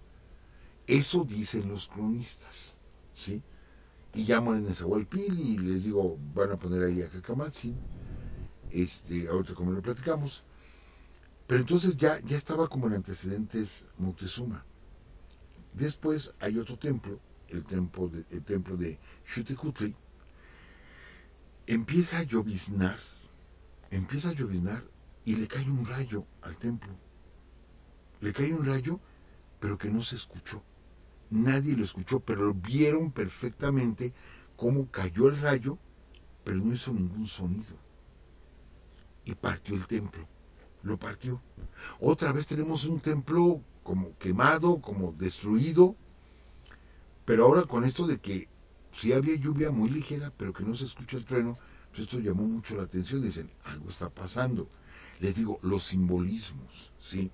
Eso dicen los cronistas, ¿sí? Y llaman a Nezahualpili y les digo, van a poner ahí a Cacamatzin, este, ahorita como lo platicamos. Pero entonces ya, ya estaba como en antecedentes Moctezuma. Después hay otro templo, el templo de, el templo de Xiuhtecuhtli. Empieza a lloviznar, empieza a lloviznar y le cae un rayo al templo. Le cae un rayo, pero que no se escuchó. Nadie lo escuchó, pero vieron perfectamente cómo cayó el rayo, pero no hizo ningún sonido. Y partió el templo. Lo partió. Otra vez tenemos un templo como quemado, como destruido, pero ahora con esto de que sí había lluvia muy ligera, pero que no se escucha el trueno. Pues esto llamó mucho la atención. Dicen, algo está pasando. Les digo, los simbolismos, ¿sí?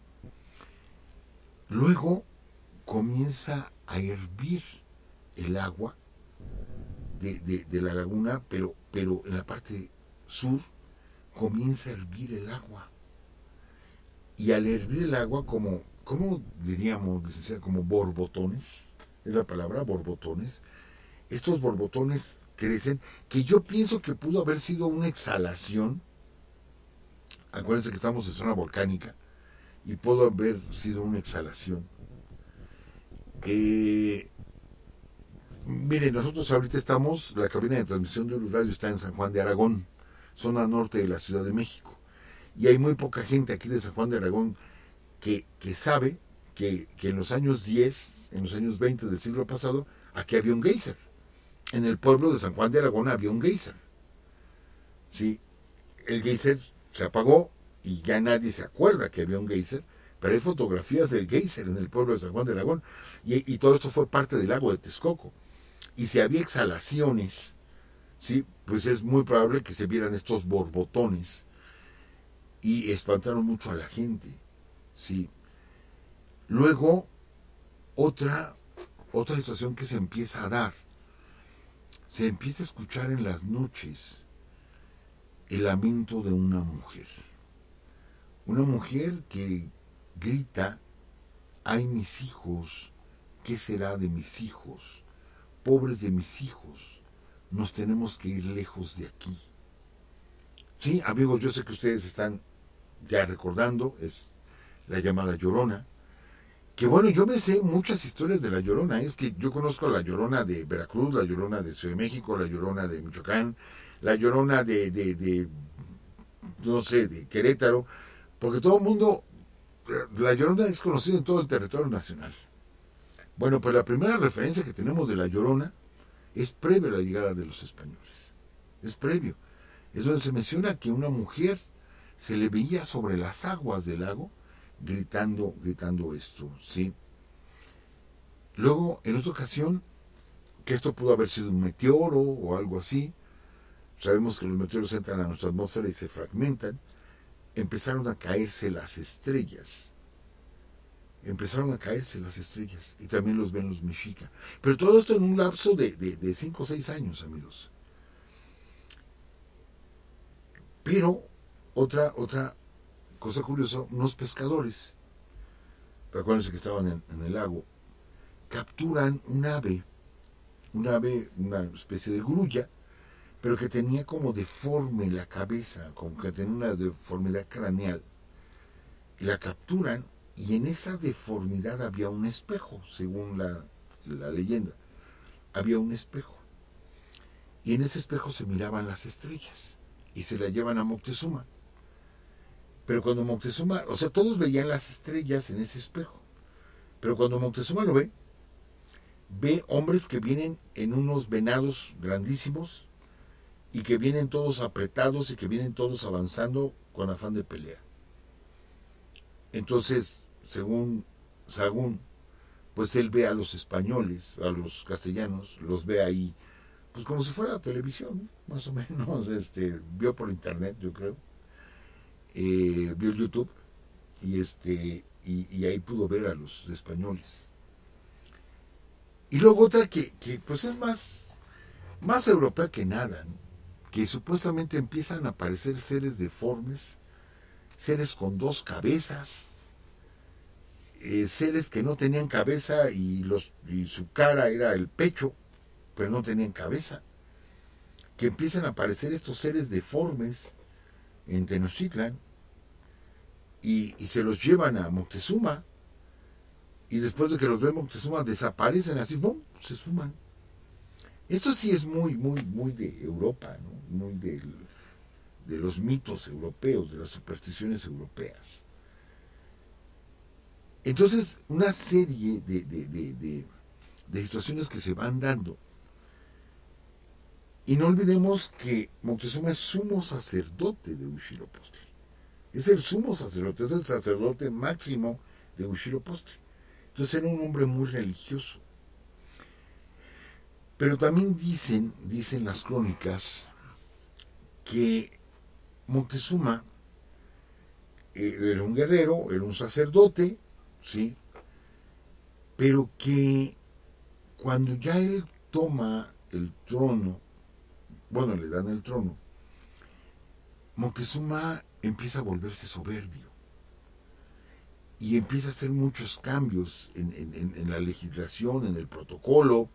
Luego comienza a hervir el agua de, de, de la laguna, pero, pero en la parte sur comienza a hervir el agua. Y al hervir el agua, como, ¿cómo diríamos, licenciada? Como borbotones, es la palabra, borbotones. Estos borbotones crecen, que yo pienso que pudo haber sido una exhalación. Acuérdense que estamos en zona volcánica, y pudo haber sido una exhalación. Eh, miren, nosotros ahorita estamos, la cabina de transmisión de Urus Radio está en San Juan de Aragón, zona norte de la Ciudad de México. Y hay muy poca gente aquí de San Juan de Aragón que, que sabe que, que en los años diez, en los años veinte del siglo pasado, aquí había un geyser. En el pueblo de San Juan de Aragón había un geyser. Sí, el geyser se apagó y ya nadie se acuerda que había un geyser, pero hay fotografías del geyser en el pueblo de San Juan de Aragón, y, y todo esto fue parte del lago de Texcoco. Y si había exhalaciones, sí, pues es muy probable que se vieran estos borbotones, y espantaron mucho a la gente, sí. Luego, otra, otra situación que se empieza a dar, se empieza a escuchar en las noches el lamento de una mujer. Una mujer que grita, ay mis hijos, ¿qué será de mis hijos? Pobres de mis hijos, nos tenemos que ir lejos de aquí. Sí, amigos, yo sé que ustedes están ya recordando, es la llamada Llorona, que bueno, yo me sé muchas historias de la Llorona. Es que yo conozco la Llorona de Veracruz, la Llorona de Ciudad de México, la Llorona de Michoacán, la Llorona de, de, de no sé, de Querétaro, porque todo el mundo, la Llorona es conocida en todo el territorio nacional. Bueno, pues la primera referencia que tenemos de la Llorona es previo a la llegada de los españoles, es previo, es donde se menciona que una mujer se le veía sobre las aguas del lago gritando, gritando esto, ¿sí? Luego, en otra ocasión, que esto pudo haber sido un meteoro o algo así, sabemos que los meteoros entran a nuestra atmósfera y se fragmentan, empezaron a caerse las estrellas, empezaron a caerse las estrellas, y también los ven los mexica. Pero todo esto en un lapso de, de, de cinco o seis años, amigos. Pero, otra, otra cosa curiosa, unos pescadores, acuérdense que estaban en, en el lago, capturan un ave, un ave, una especie de grulla, pero que tenía como deforme la cabeza, como que tenía una deformidad craneal, y la capturan, y en esa deformidad había un espejo, según la, la leyenda, había un espejo, y en ese espejo se miraban las estrellas, y se la llevan a Moctezuma. Pero cuando Moctezuma, o sea, todos veían las estrellas en ese espejo, pero cuando Moctezuma lo ve, ve hombres que vienen en unos venados grandísimos y que vienen todos apretados y que vienen todos avanzando con afán de pelea. Entonces, según Sahagún, pues él ve a los españoles, a los castellanos, los ve ahí, pues como si fuera televisión, más o menos, este, vio por internet, yo creo. Eh, vio YouTube y este y, y ahí pudo ver a los españoles. Y luego otra que, que pues es más más europea que nada, ¿no? Que supuestamente empiezan a aparecer seres deformes, seres con dos cabezas, eh, seres que no tenían cabeza y los y su cara era el pecho, pero no tenían cabeza, que empiezan a aparecer estos seres deformes en Tenochtitlan, y, y se los llevan a Moctezuma, y después de que los ve Moctezuma desaparecen así, ¡bum!, se esfuman. Esto sí es muy, muy, muy de Europa, ¿no? Muy de, de los mitos europeos, de las supersticiones europeas. Entonces, una serie de, de, de, de, de situaciones que se van dando. Y no olvidemos que Moctezuma es sumo sacerdote de Huitzilopochtli. Es el sumo sacerdote, es el sacerdote máximo de Huitzilopochtli. Entonces era un hombre muy religioso. Pero también dicen, dicen las crónicas, que Moctezuma eh, era un guerrero, era un sacerdote, ¿sí? Pero que cuando ya él toma el trono, bueno, le dan el trono, Moctezuma empieza a volverse soberbio y empieza a hacer muchos cambios en, en, en la legislación, en el protocolo,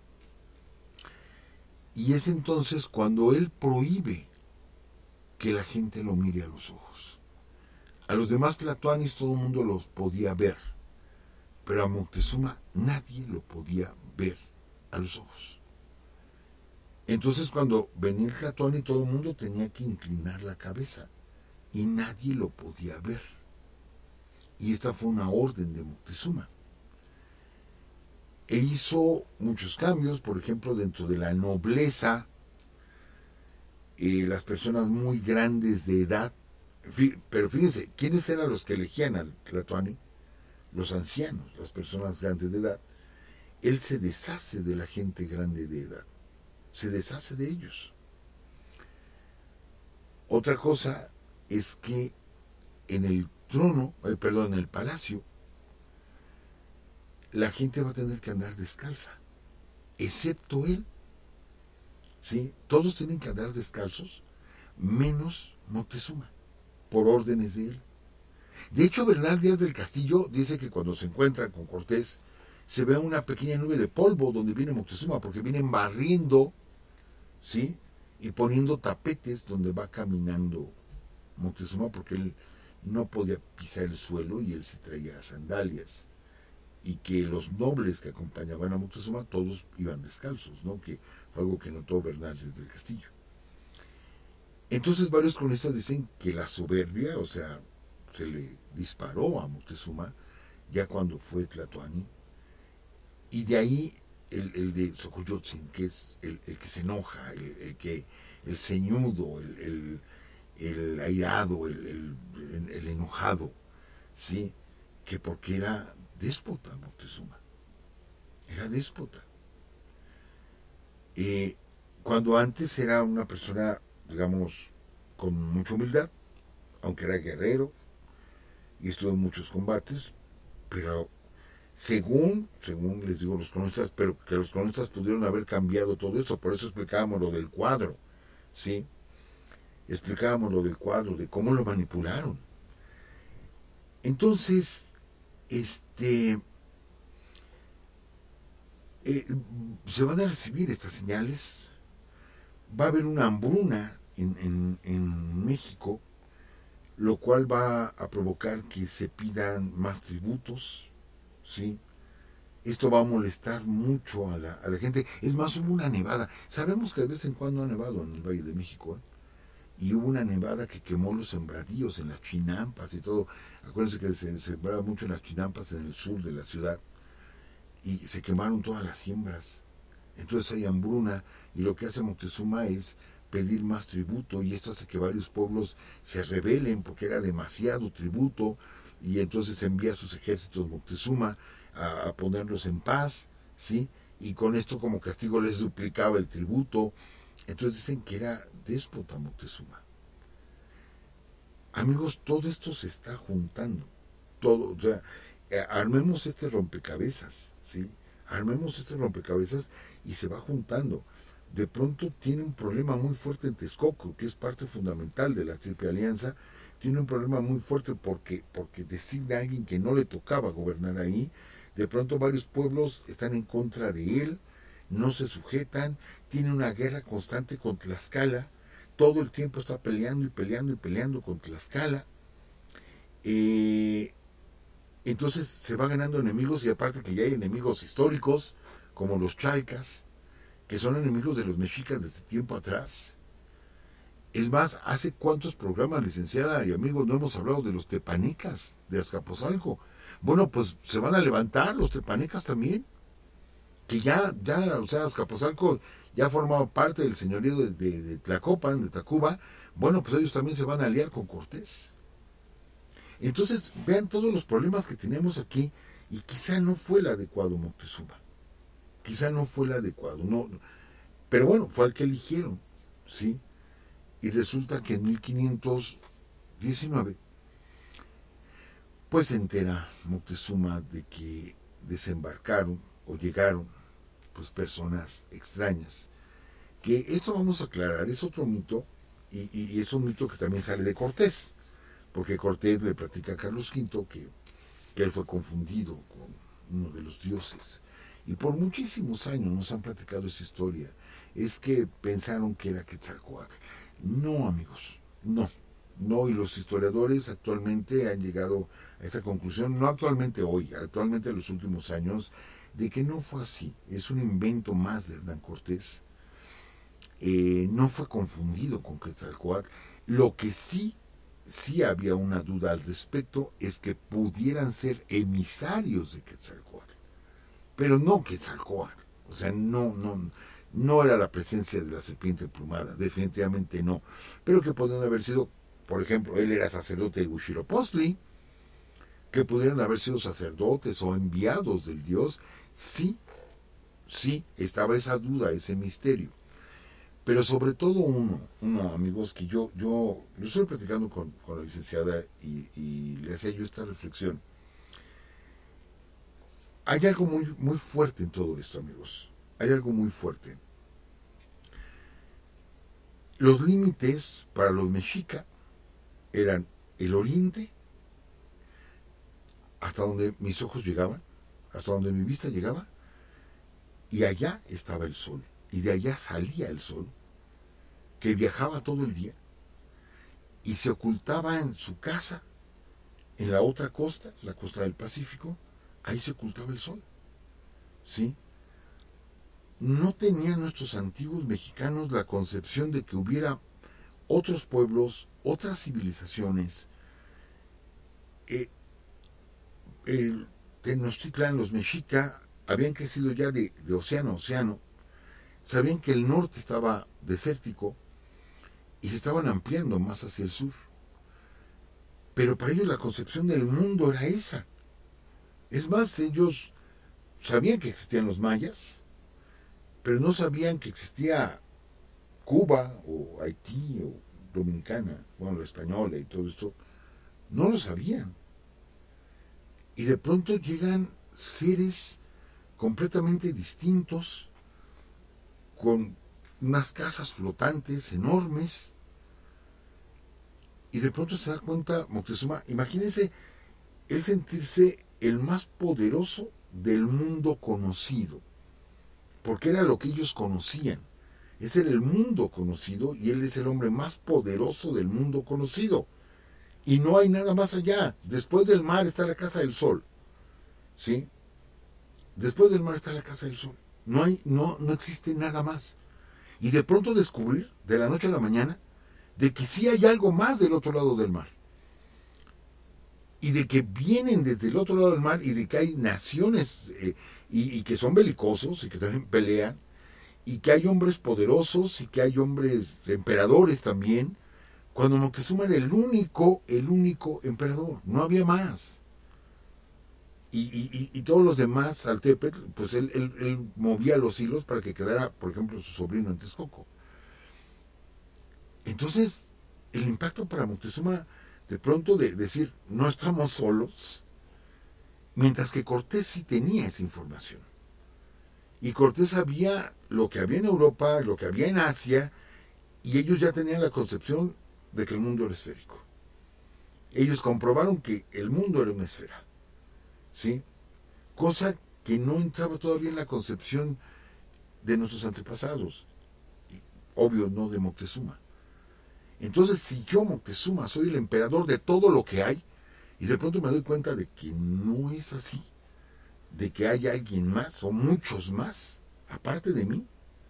y es entonces cuando él prohíbe que la gente lo mire a los ojos. A los demás tlatoanis todo el mundo los podía ver, pero a Moctezuma nadie lo podía ver a los ojos. Entonces cuando venía el tlatoani todo el mundo tenía que inclinar la cabeza y nadie lo podía ver. Y esta fue una orden de Moctezuma. E hizo muchos cambios, por ejemplo, dentro de la nobleza, eh, las personas muy grandes de edad, pero fíjense, ¿quiénes eran los que elegían al tlatoani? Los ancianos, las personas grandes de edad. Él se deshace de la gente grande de edad, se deshace de ellos. Otra cosa es que en el trono, eh, perdón, en el palacio, la gente va a tener que andar descalza, excepto él. ¿Sí? Todos tienen que andar descalzos, menos Moctezuma, por órdenes de él. De hecho, Bernal Díaz del Castillo dice que cuando se encuentra con Cortés, se ve una pequeña nube de polvo donde viene Moctezuma, porque vienen barriendo, ¿sí? Y poniendo tapetes donde va caminando Moctezuma, porque él no podía pisar el suelo y él se traía sandalias. Y que los nobles que acompañaban a Moctezuma todos iban descalzos, ¿no? Que fue algo que notó Bernal Díaz del Castillo. Entonces varios cronistas dicen que la soberbia, o sea, se le disparó a Moctezuma ya cuando fue tlatoani, y de ahí el, el de Xocoyotzin, que es el, el que se enoja, el, el que el ceñudo, el, el, el airado, el, el, el enojado, ¿sí? Que porque era déspota Moctezuma, era déspota. Eh, cuando antes era una persona, digamos, con mucha humildad, aunque era guerrero y estuvo en muchos combates, pero según, según les digo los cronistas, pero que los cronistas pudieron haber cambiado todo eso, por eso explicábamos lo del cuadro, ¿sí? Explicábamos lo del cuadro, de cómo lo manipularon. Entonces, este, eh, se van a recibir estas señales, va a haber una hambruna en, en, en México, lo cual va a provocar que se pidan más tributos, ¿sí? Esto va a molestar mucho a la, a la gente. Es más, hubo una nevada. Sabemos que de vez en cuando ha nevado en el Valle de México, ¿eh? Y hubo una nevada que quemó los sembradíos en las chinampas y todo. Acuérdense que se sembraba mucho en las chinampas en el sur de la ciudad y se quemaron todas las siembras. Entonces hay hambruna y lo que hace Moctezuma es pedir más tributo, y esto hace que varios pueblos se rebelen porque era demasiado tributo, y entonces envía a sus ejércitos Moctezuma a, a ponerlos en paz, ¿sí? Y con esto como castigo les duplicaba el tributo. Entonces dicen que era déspota Moctezuma. Amigos, todo esto se está juntando, todo, o sea, armemos este rompecabezas, ¿sí? Armemos este rompecabezas y se va juntando. De pronto tiene un problema muy fuerte en Texcoco, que es parte fundamental de la Triple Alianza, tiene un problema muy fuerte porque, porque designa a alguien que no le tocaba gobernar ahí. De pronto varios pueblos están en contra de él, no se sujetan, tiene una guerra constante con Tlaxcala, todo el tiempo está peleando y peleando y peleando con Tlaxcala. Eh, entonces se va ganando enemigos, y aparte que ya hay enemigos históricos, como los chalcas, que son enemigos de los mexicas desde tiempo atrás. Es más, ¿hace cuántos programas, licenciada y amigos, no hemos hablado de los tepanecas de Azcapotzalco? Bueno, pues se van a levantar los tepanecas también, que ya, ya, o sea, Azcapotzalco ya ha formado parte del señorío de, de, de Tlacopan, de Tacuba. Bueno, pues ellos también se van a aliar con Cortés. Entonces, vean todos los problemas que tenemos aquí, y quizá no fue el adecuado Moctezuma. Quizá no fue el adecuado. No, Pero bueno, fue al que eligieron, ¿sí? Y resulta que en mil quinientos diecinueve, pues se entera Moctezuma de que desembarcaron o llegaron pues personas extrañas. Que esto vamos a aclarar, es otro mito, y, y es un mito que también sale de Cortés, porque Cortés le platica a Carlos quinto que, que él fue confundido con uno de los dioses. Y por muchísimos años nos han platicado esta historia. Es que pensaron que era Quetzalcóatl. No, amigos, no. No, y los historiadores actualmente han llegado a esa conclusión, no actualmente hoy, actualmente en los últimos años, de que no fue así. Es un invento más de Hernán Cortés. Eh, no fue confundido con Quetzalcóatl. Lo que sí, sí había una duda al respecto es que pudieran ser emisarios de Quetzalcóatl, pero no Quetzalcóatl. O sea, no, no, no era la presencia de la serpiente emplumada, definitivamente no. Pero que podrían haber sido, por ejemplo, él era sacerdote de Huitzilopochtli, que pudieran haber sido sacerdotes o enviados del dios. Sí, sí, estaba esa duda, ese misterio. Pero sobre todo uno, uno, amigos, que yo, yo lo estoy platicando con, con la licenciada y, y le hacía yo esta reflexión. Hay algo muy, muy fuerte en todo esto, amigos. Hay algo muy fuerte. Los límites para los mexicas eran el oriente, hasta donde mis ojos llegaban, hasta donde mi vista llegaba, y allá estaba el sol. Y de allá salía el sol, que viajaba todo el día, y se ocultaba en su casa, en la otra costa, la costa del Pacífico, ahí se ocultaba el sol. ¿Sí? No tenían nuestros antiguos mexicanos la concepción de que hubiera otros pueblos, otras civilizaciones. Eh, el Tenochtitlan, los mexicas, habían crecido ya de, de océano a océano. Sabían que el norte estaba desértico y se estaban ampliando más hacia el sur. Pero para ellos la concepción del mundo era esa. Es más, ellos sabían que existían los mayas, pero no sabían que existía Cuba o Haití o Dominicana, bueno, la española y todo esto. No lo sabían. Y de pronto llegan seres completamente distintos, con unas casas flotantes enormes, y de pronto se da cuenta Moctezuma, imagínense, él sentirse el más poderoso del mundo conocido, porque era lo que ellos conocían. Ese era el mundo conocido y él es el hombre más poderoso del mundo conocido. Y no hay nada más allá. Después del mar está la casa del sol. ¿Sí? Después del mar está la casa del sol. No hay, no, no existe nada más. Y de pronto descubrir, de la noche a la mañana, de que sí hay algo más del otro lado del mar. Y de que vienen desde el otro lado del mar y de que hay naciones eh, y, y que son belicosos y que también pelean. Y que hay hombres poderosos y que hay hombres emperadores también. Cuando Moctezuma era el único, el único emperador. No había más. Y, y, y todos los demás, Saltépetl, pues él, él, él movía los hilos para que quedara, por ejemplo, su sobrino en Texcoco. Entonces, el impacto para Moctezuma, de pronto, de decir, no estamos solos, mientras que Cortés sí tenía esa información. Y Cortés sabía lo que había en Europa, lo que había en Asia, y ellos ya tenían la concepción de que el mundo era esférico. Ellos comprobaron que el mundo era una esfera. ¿Sí? Cosa que no entraba todavía en la concepción de nuestros antepasados. Obvio, no de Moctezuma. Entonces, si yo, Moctezuma, soy el emperador de todo lo que hay, y de pronto me doy cuenta de que no es así, de que hay alguien más, o muchos más, aparte de mí,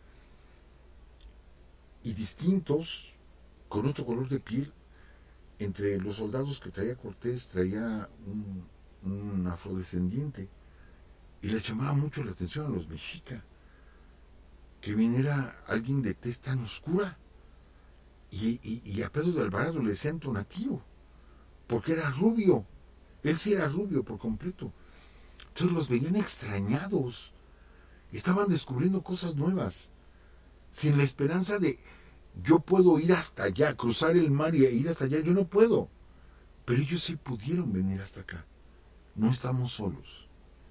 y distintos, con otro color de piel. Entre los soldados que traía Cortés, traía un, un afrodescendiente, y le llamaba mucho la atención a los mexicas, que viniera alguien de tez tan oscura, y, y, y a Pedro de Alvarado le decían Tonatío, porque era rubio, él sí era rubio por completo. Entonces los veían extrañados, estaban descubriendo cosas nuevas. sin la esperanza de yo puedo ir hasta allá, cruzar el mar y ir hasta allá, yo no puedo. Pero ellos sí pudieron venir hasta acá. No estamos solos.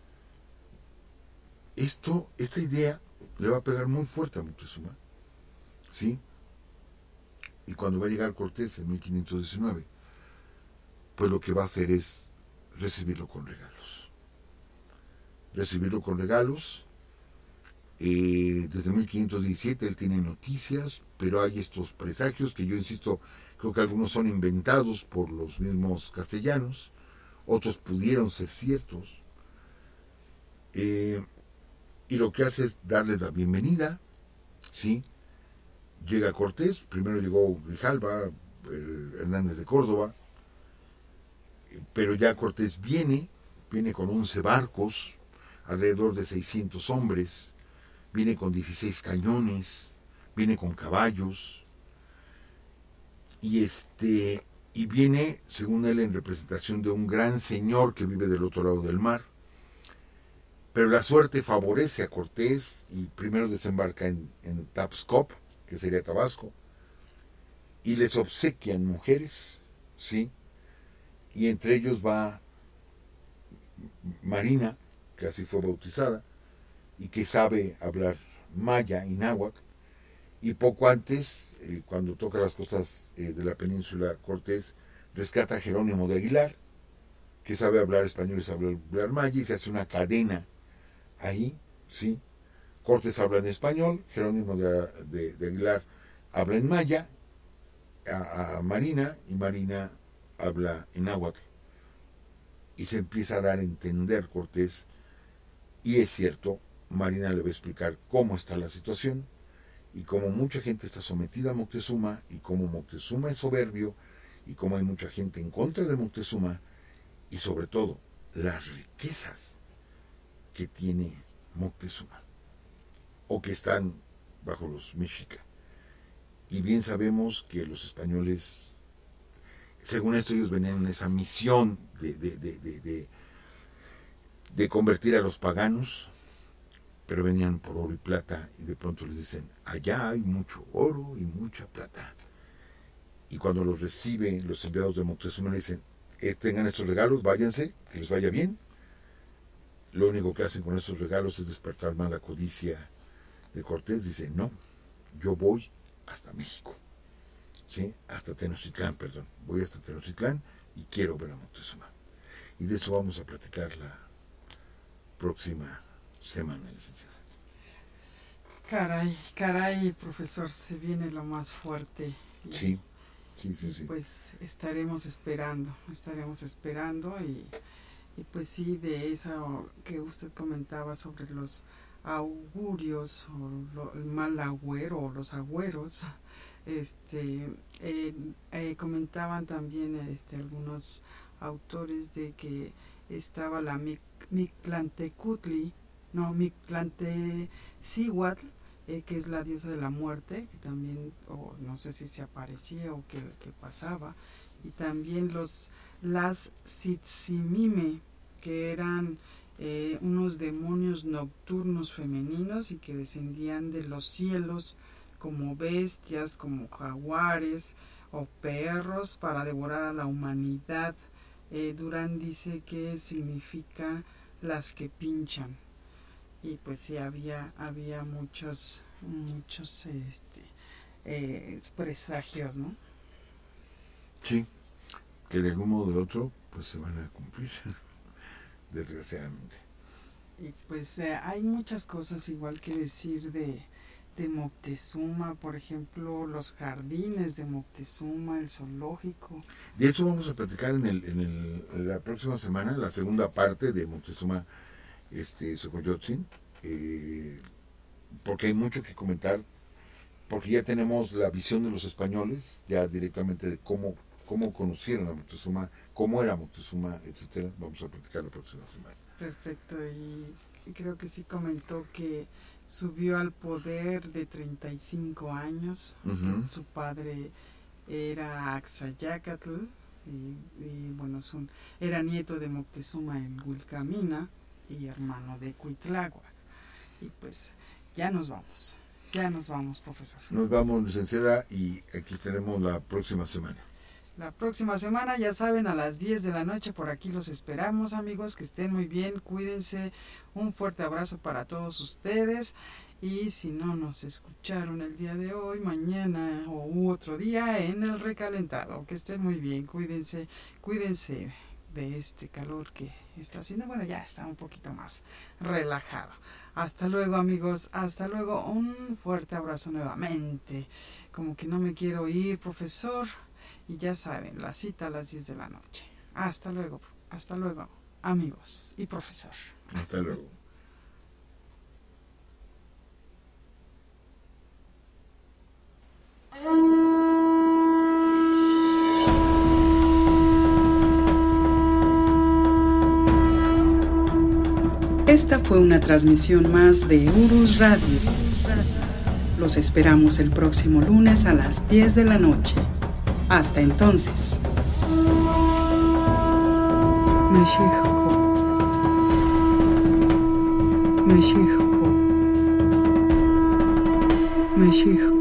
Esto, esta idea le va a pegar muy fuerte a Moctezuma, ¿sí? Y cuando va a llegar Cortés en mil quinientos diecinueve, pues lo que va a hacer es recibirlo con regalos. Recibirlo con regalos. Eh, desde mil quinientos diecisiete él tiene noticias, pero hay estos presagios que yo insisto, creo que algunos son inventados por los mismos castellanos, otros pudieron ser ciertos. Eh, y lo que hace es darle la bienvenida, ¿sí? Llega Cortés, primero llegó Grijalva, el Hernández de Córdoba, pero ya Cortés viene, viene con once barcos, alrededor de seiscientos hombres, viene con dieciséis cañones, viene con caballos, y este y viene, según él, en representación de un gran señor que vive del otro lado del mar. Pero la suerte favorece a Cortés y primero desembarca en, en Tapscop, que sería Tabasco, y les obsequian mujeres, ¿sí? Y entre ellos va Marina, que así fue bautizada, y que sabe hablar maya y náhuatl, y poco antes, eh, cuando toca las costas eh, de la península, Cortés rescata a Jerónimo de Aguilar, que sabe hablar español y sabe hablar maya, y se hace una cadena ahí, ¿sí? Cortés habla en español, Jerónimo de, de, de Aguilar habla en maya, a, a Marina, y Marina habla en náhuatl. Y se empieza a dar a entender Cortés, y es cierto, Marina le va a explicar cómo está la situación, y cómo mucha gente está sometida a Moctezuma, y cómo Moctezuma es soberbio, y cómo hay mucha gente en contra de Moctezuma, y sobre todo, las riquezas que tiene Moctezuma, o que están bajo los mexica. Y bien sabemos que los españoles, según esto, ellos venían en esa misión de, de, de, de, de, de convertir a los paganos, pero venían por oro y plata, y de pronto les dicen, allá hay mucho oro y mucha plata. Y cuando los reciben los enviados de Moctezuma, le dicen, eh, tengan estos regalos, váyanse, que les vaya bien. Lo único que hacen con estos regalos es despertar más la codicia de Cortés. Dice, no, yo voy hasta México, ¿sí? Hasta Tenochtitlán, perdón. Voy hasta Tenochtitlán y quiero ver a Moctezuma. Y de eso vamos a platicar la próxima semana, licenciada. Caray, caray, profesor, se viene lo más fuerte. Y, sí, sí, sí, sí. Pues estaremos esperando, estaremos esperando y, y pues sí, de eso que usted comentaba sobre los augurios o lo, el mal agüero o los agüeros, este eh, eh, comentaban también este algunos autores de que estaba la Mictlantecutli, no, Mictlantecihuatl, eh, que es la diosa de la muerte, que también, o no sé si se aparecía o qué, qué pasaba, y también los las Tzitzimime, que eran eh, unos demonios nocturnos femeninos y que descendían de los cielos como bestias, como jaguares o perros para devorar a la humanidad. Eh, Durán dice que significa las que pinchan. Y pues sí, había, había muchos, muchos este, eh, presagios, ¿no? Sí, que de algún modo o de otro, pues se van a cumplir, desgraciadamente. Y pues eh, hay muchas cosas igual que decir de, de Moctezuma, por ejemplo, los jardines de Moctezuma, el zoológico. De eso vamos a platicar en, el, en, el, en la próxima semana, la segunda parte de Moctezuma este, Xocoyotzin, eh, porque hay mucho que comentar, porque ya tenemos la visión de los españoles, ya directamente de cómo, cómo conocieron a Moctezuma, cómo era Moctezuma, etcétera. Vamos a platicar la próxima semana. Perfecto, y, y creo que sí comentó que subió al poder de treinta y cinco años, uh-huh. que su padre era Axayacatl, y, y bueno, son, era nieto de Moctezuma en Wilcamina y hermano de Cuitláhuac. Y pues ya nos vamos. Ya nos vamos, profesor. Nos vamos, licenciada, y aquí estaremos la próxima semana. La próxima semana, ya saben, a las diez de la noche, por aquí los esperamos, amigos, que estén muy bien, cuídense, un fuerte abrazo para todos ustedes, y si no nos escucharon el día de hoy, mañana o u otro día en el recalentado, que estén muy bien, cuídense, cuídense de este calor que está haciendo, bueno, ya está un poquito más relajado. Hasta luego, amigos, hasta luego, un fuerte abrazo nuevamente, como que no me quiero ir, profesor. Y ya saben, la cita a las diez de la noche. Hasta luego, hasta luego, amigos y profesor. Hasta luego. Esta fue una transmisión más de Urus Radio. Los esperamos el próximo lunes a las diez de la noche. Hasta entonces. México. México. México.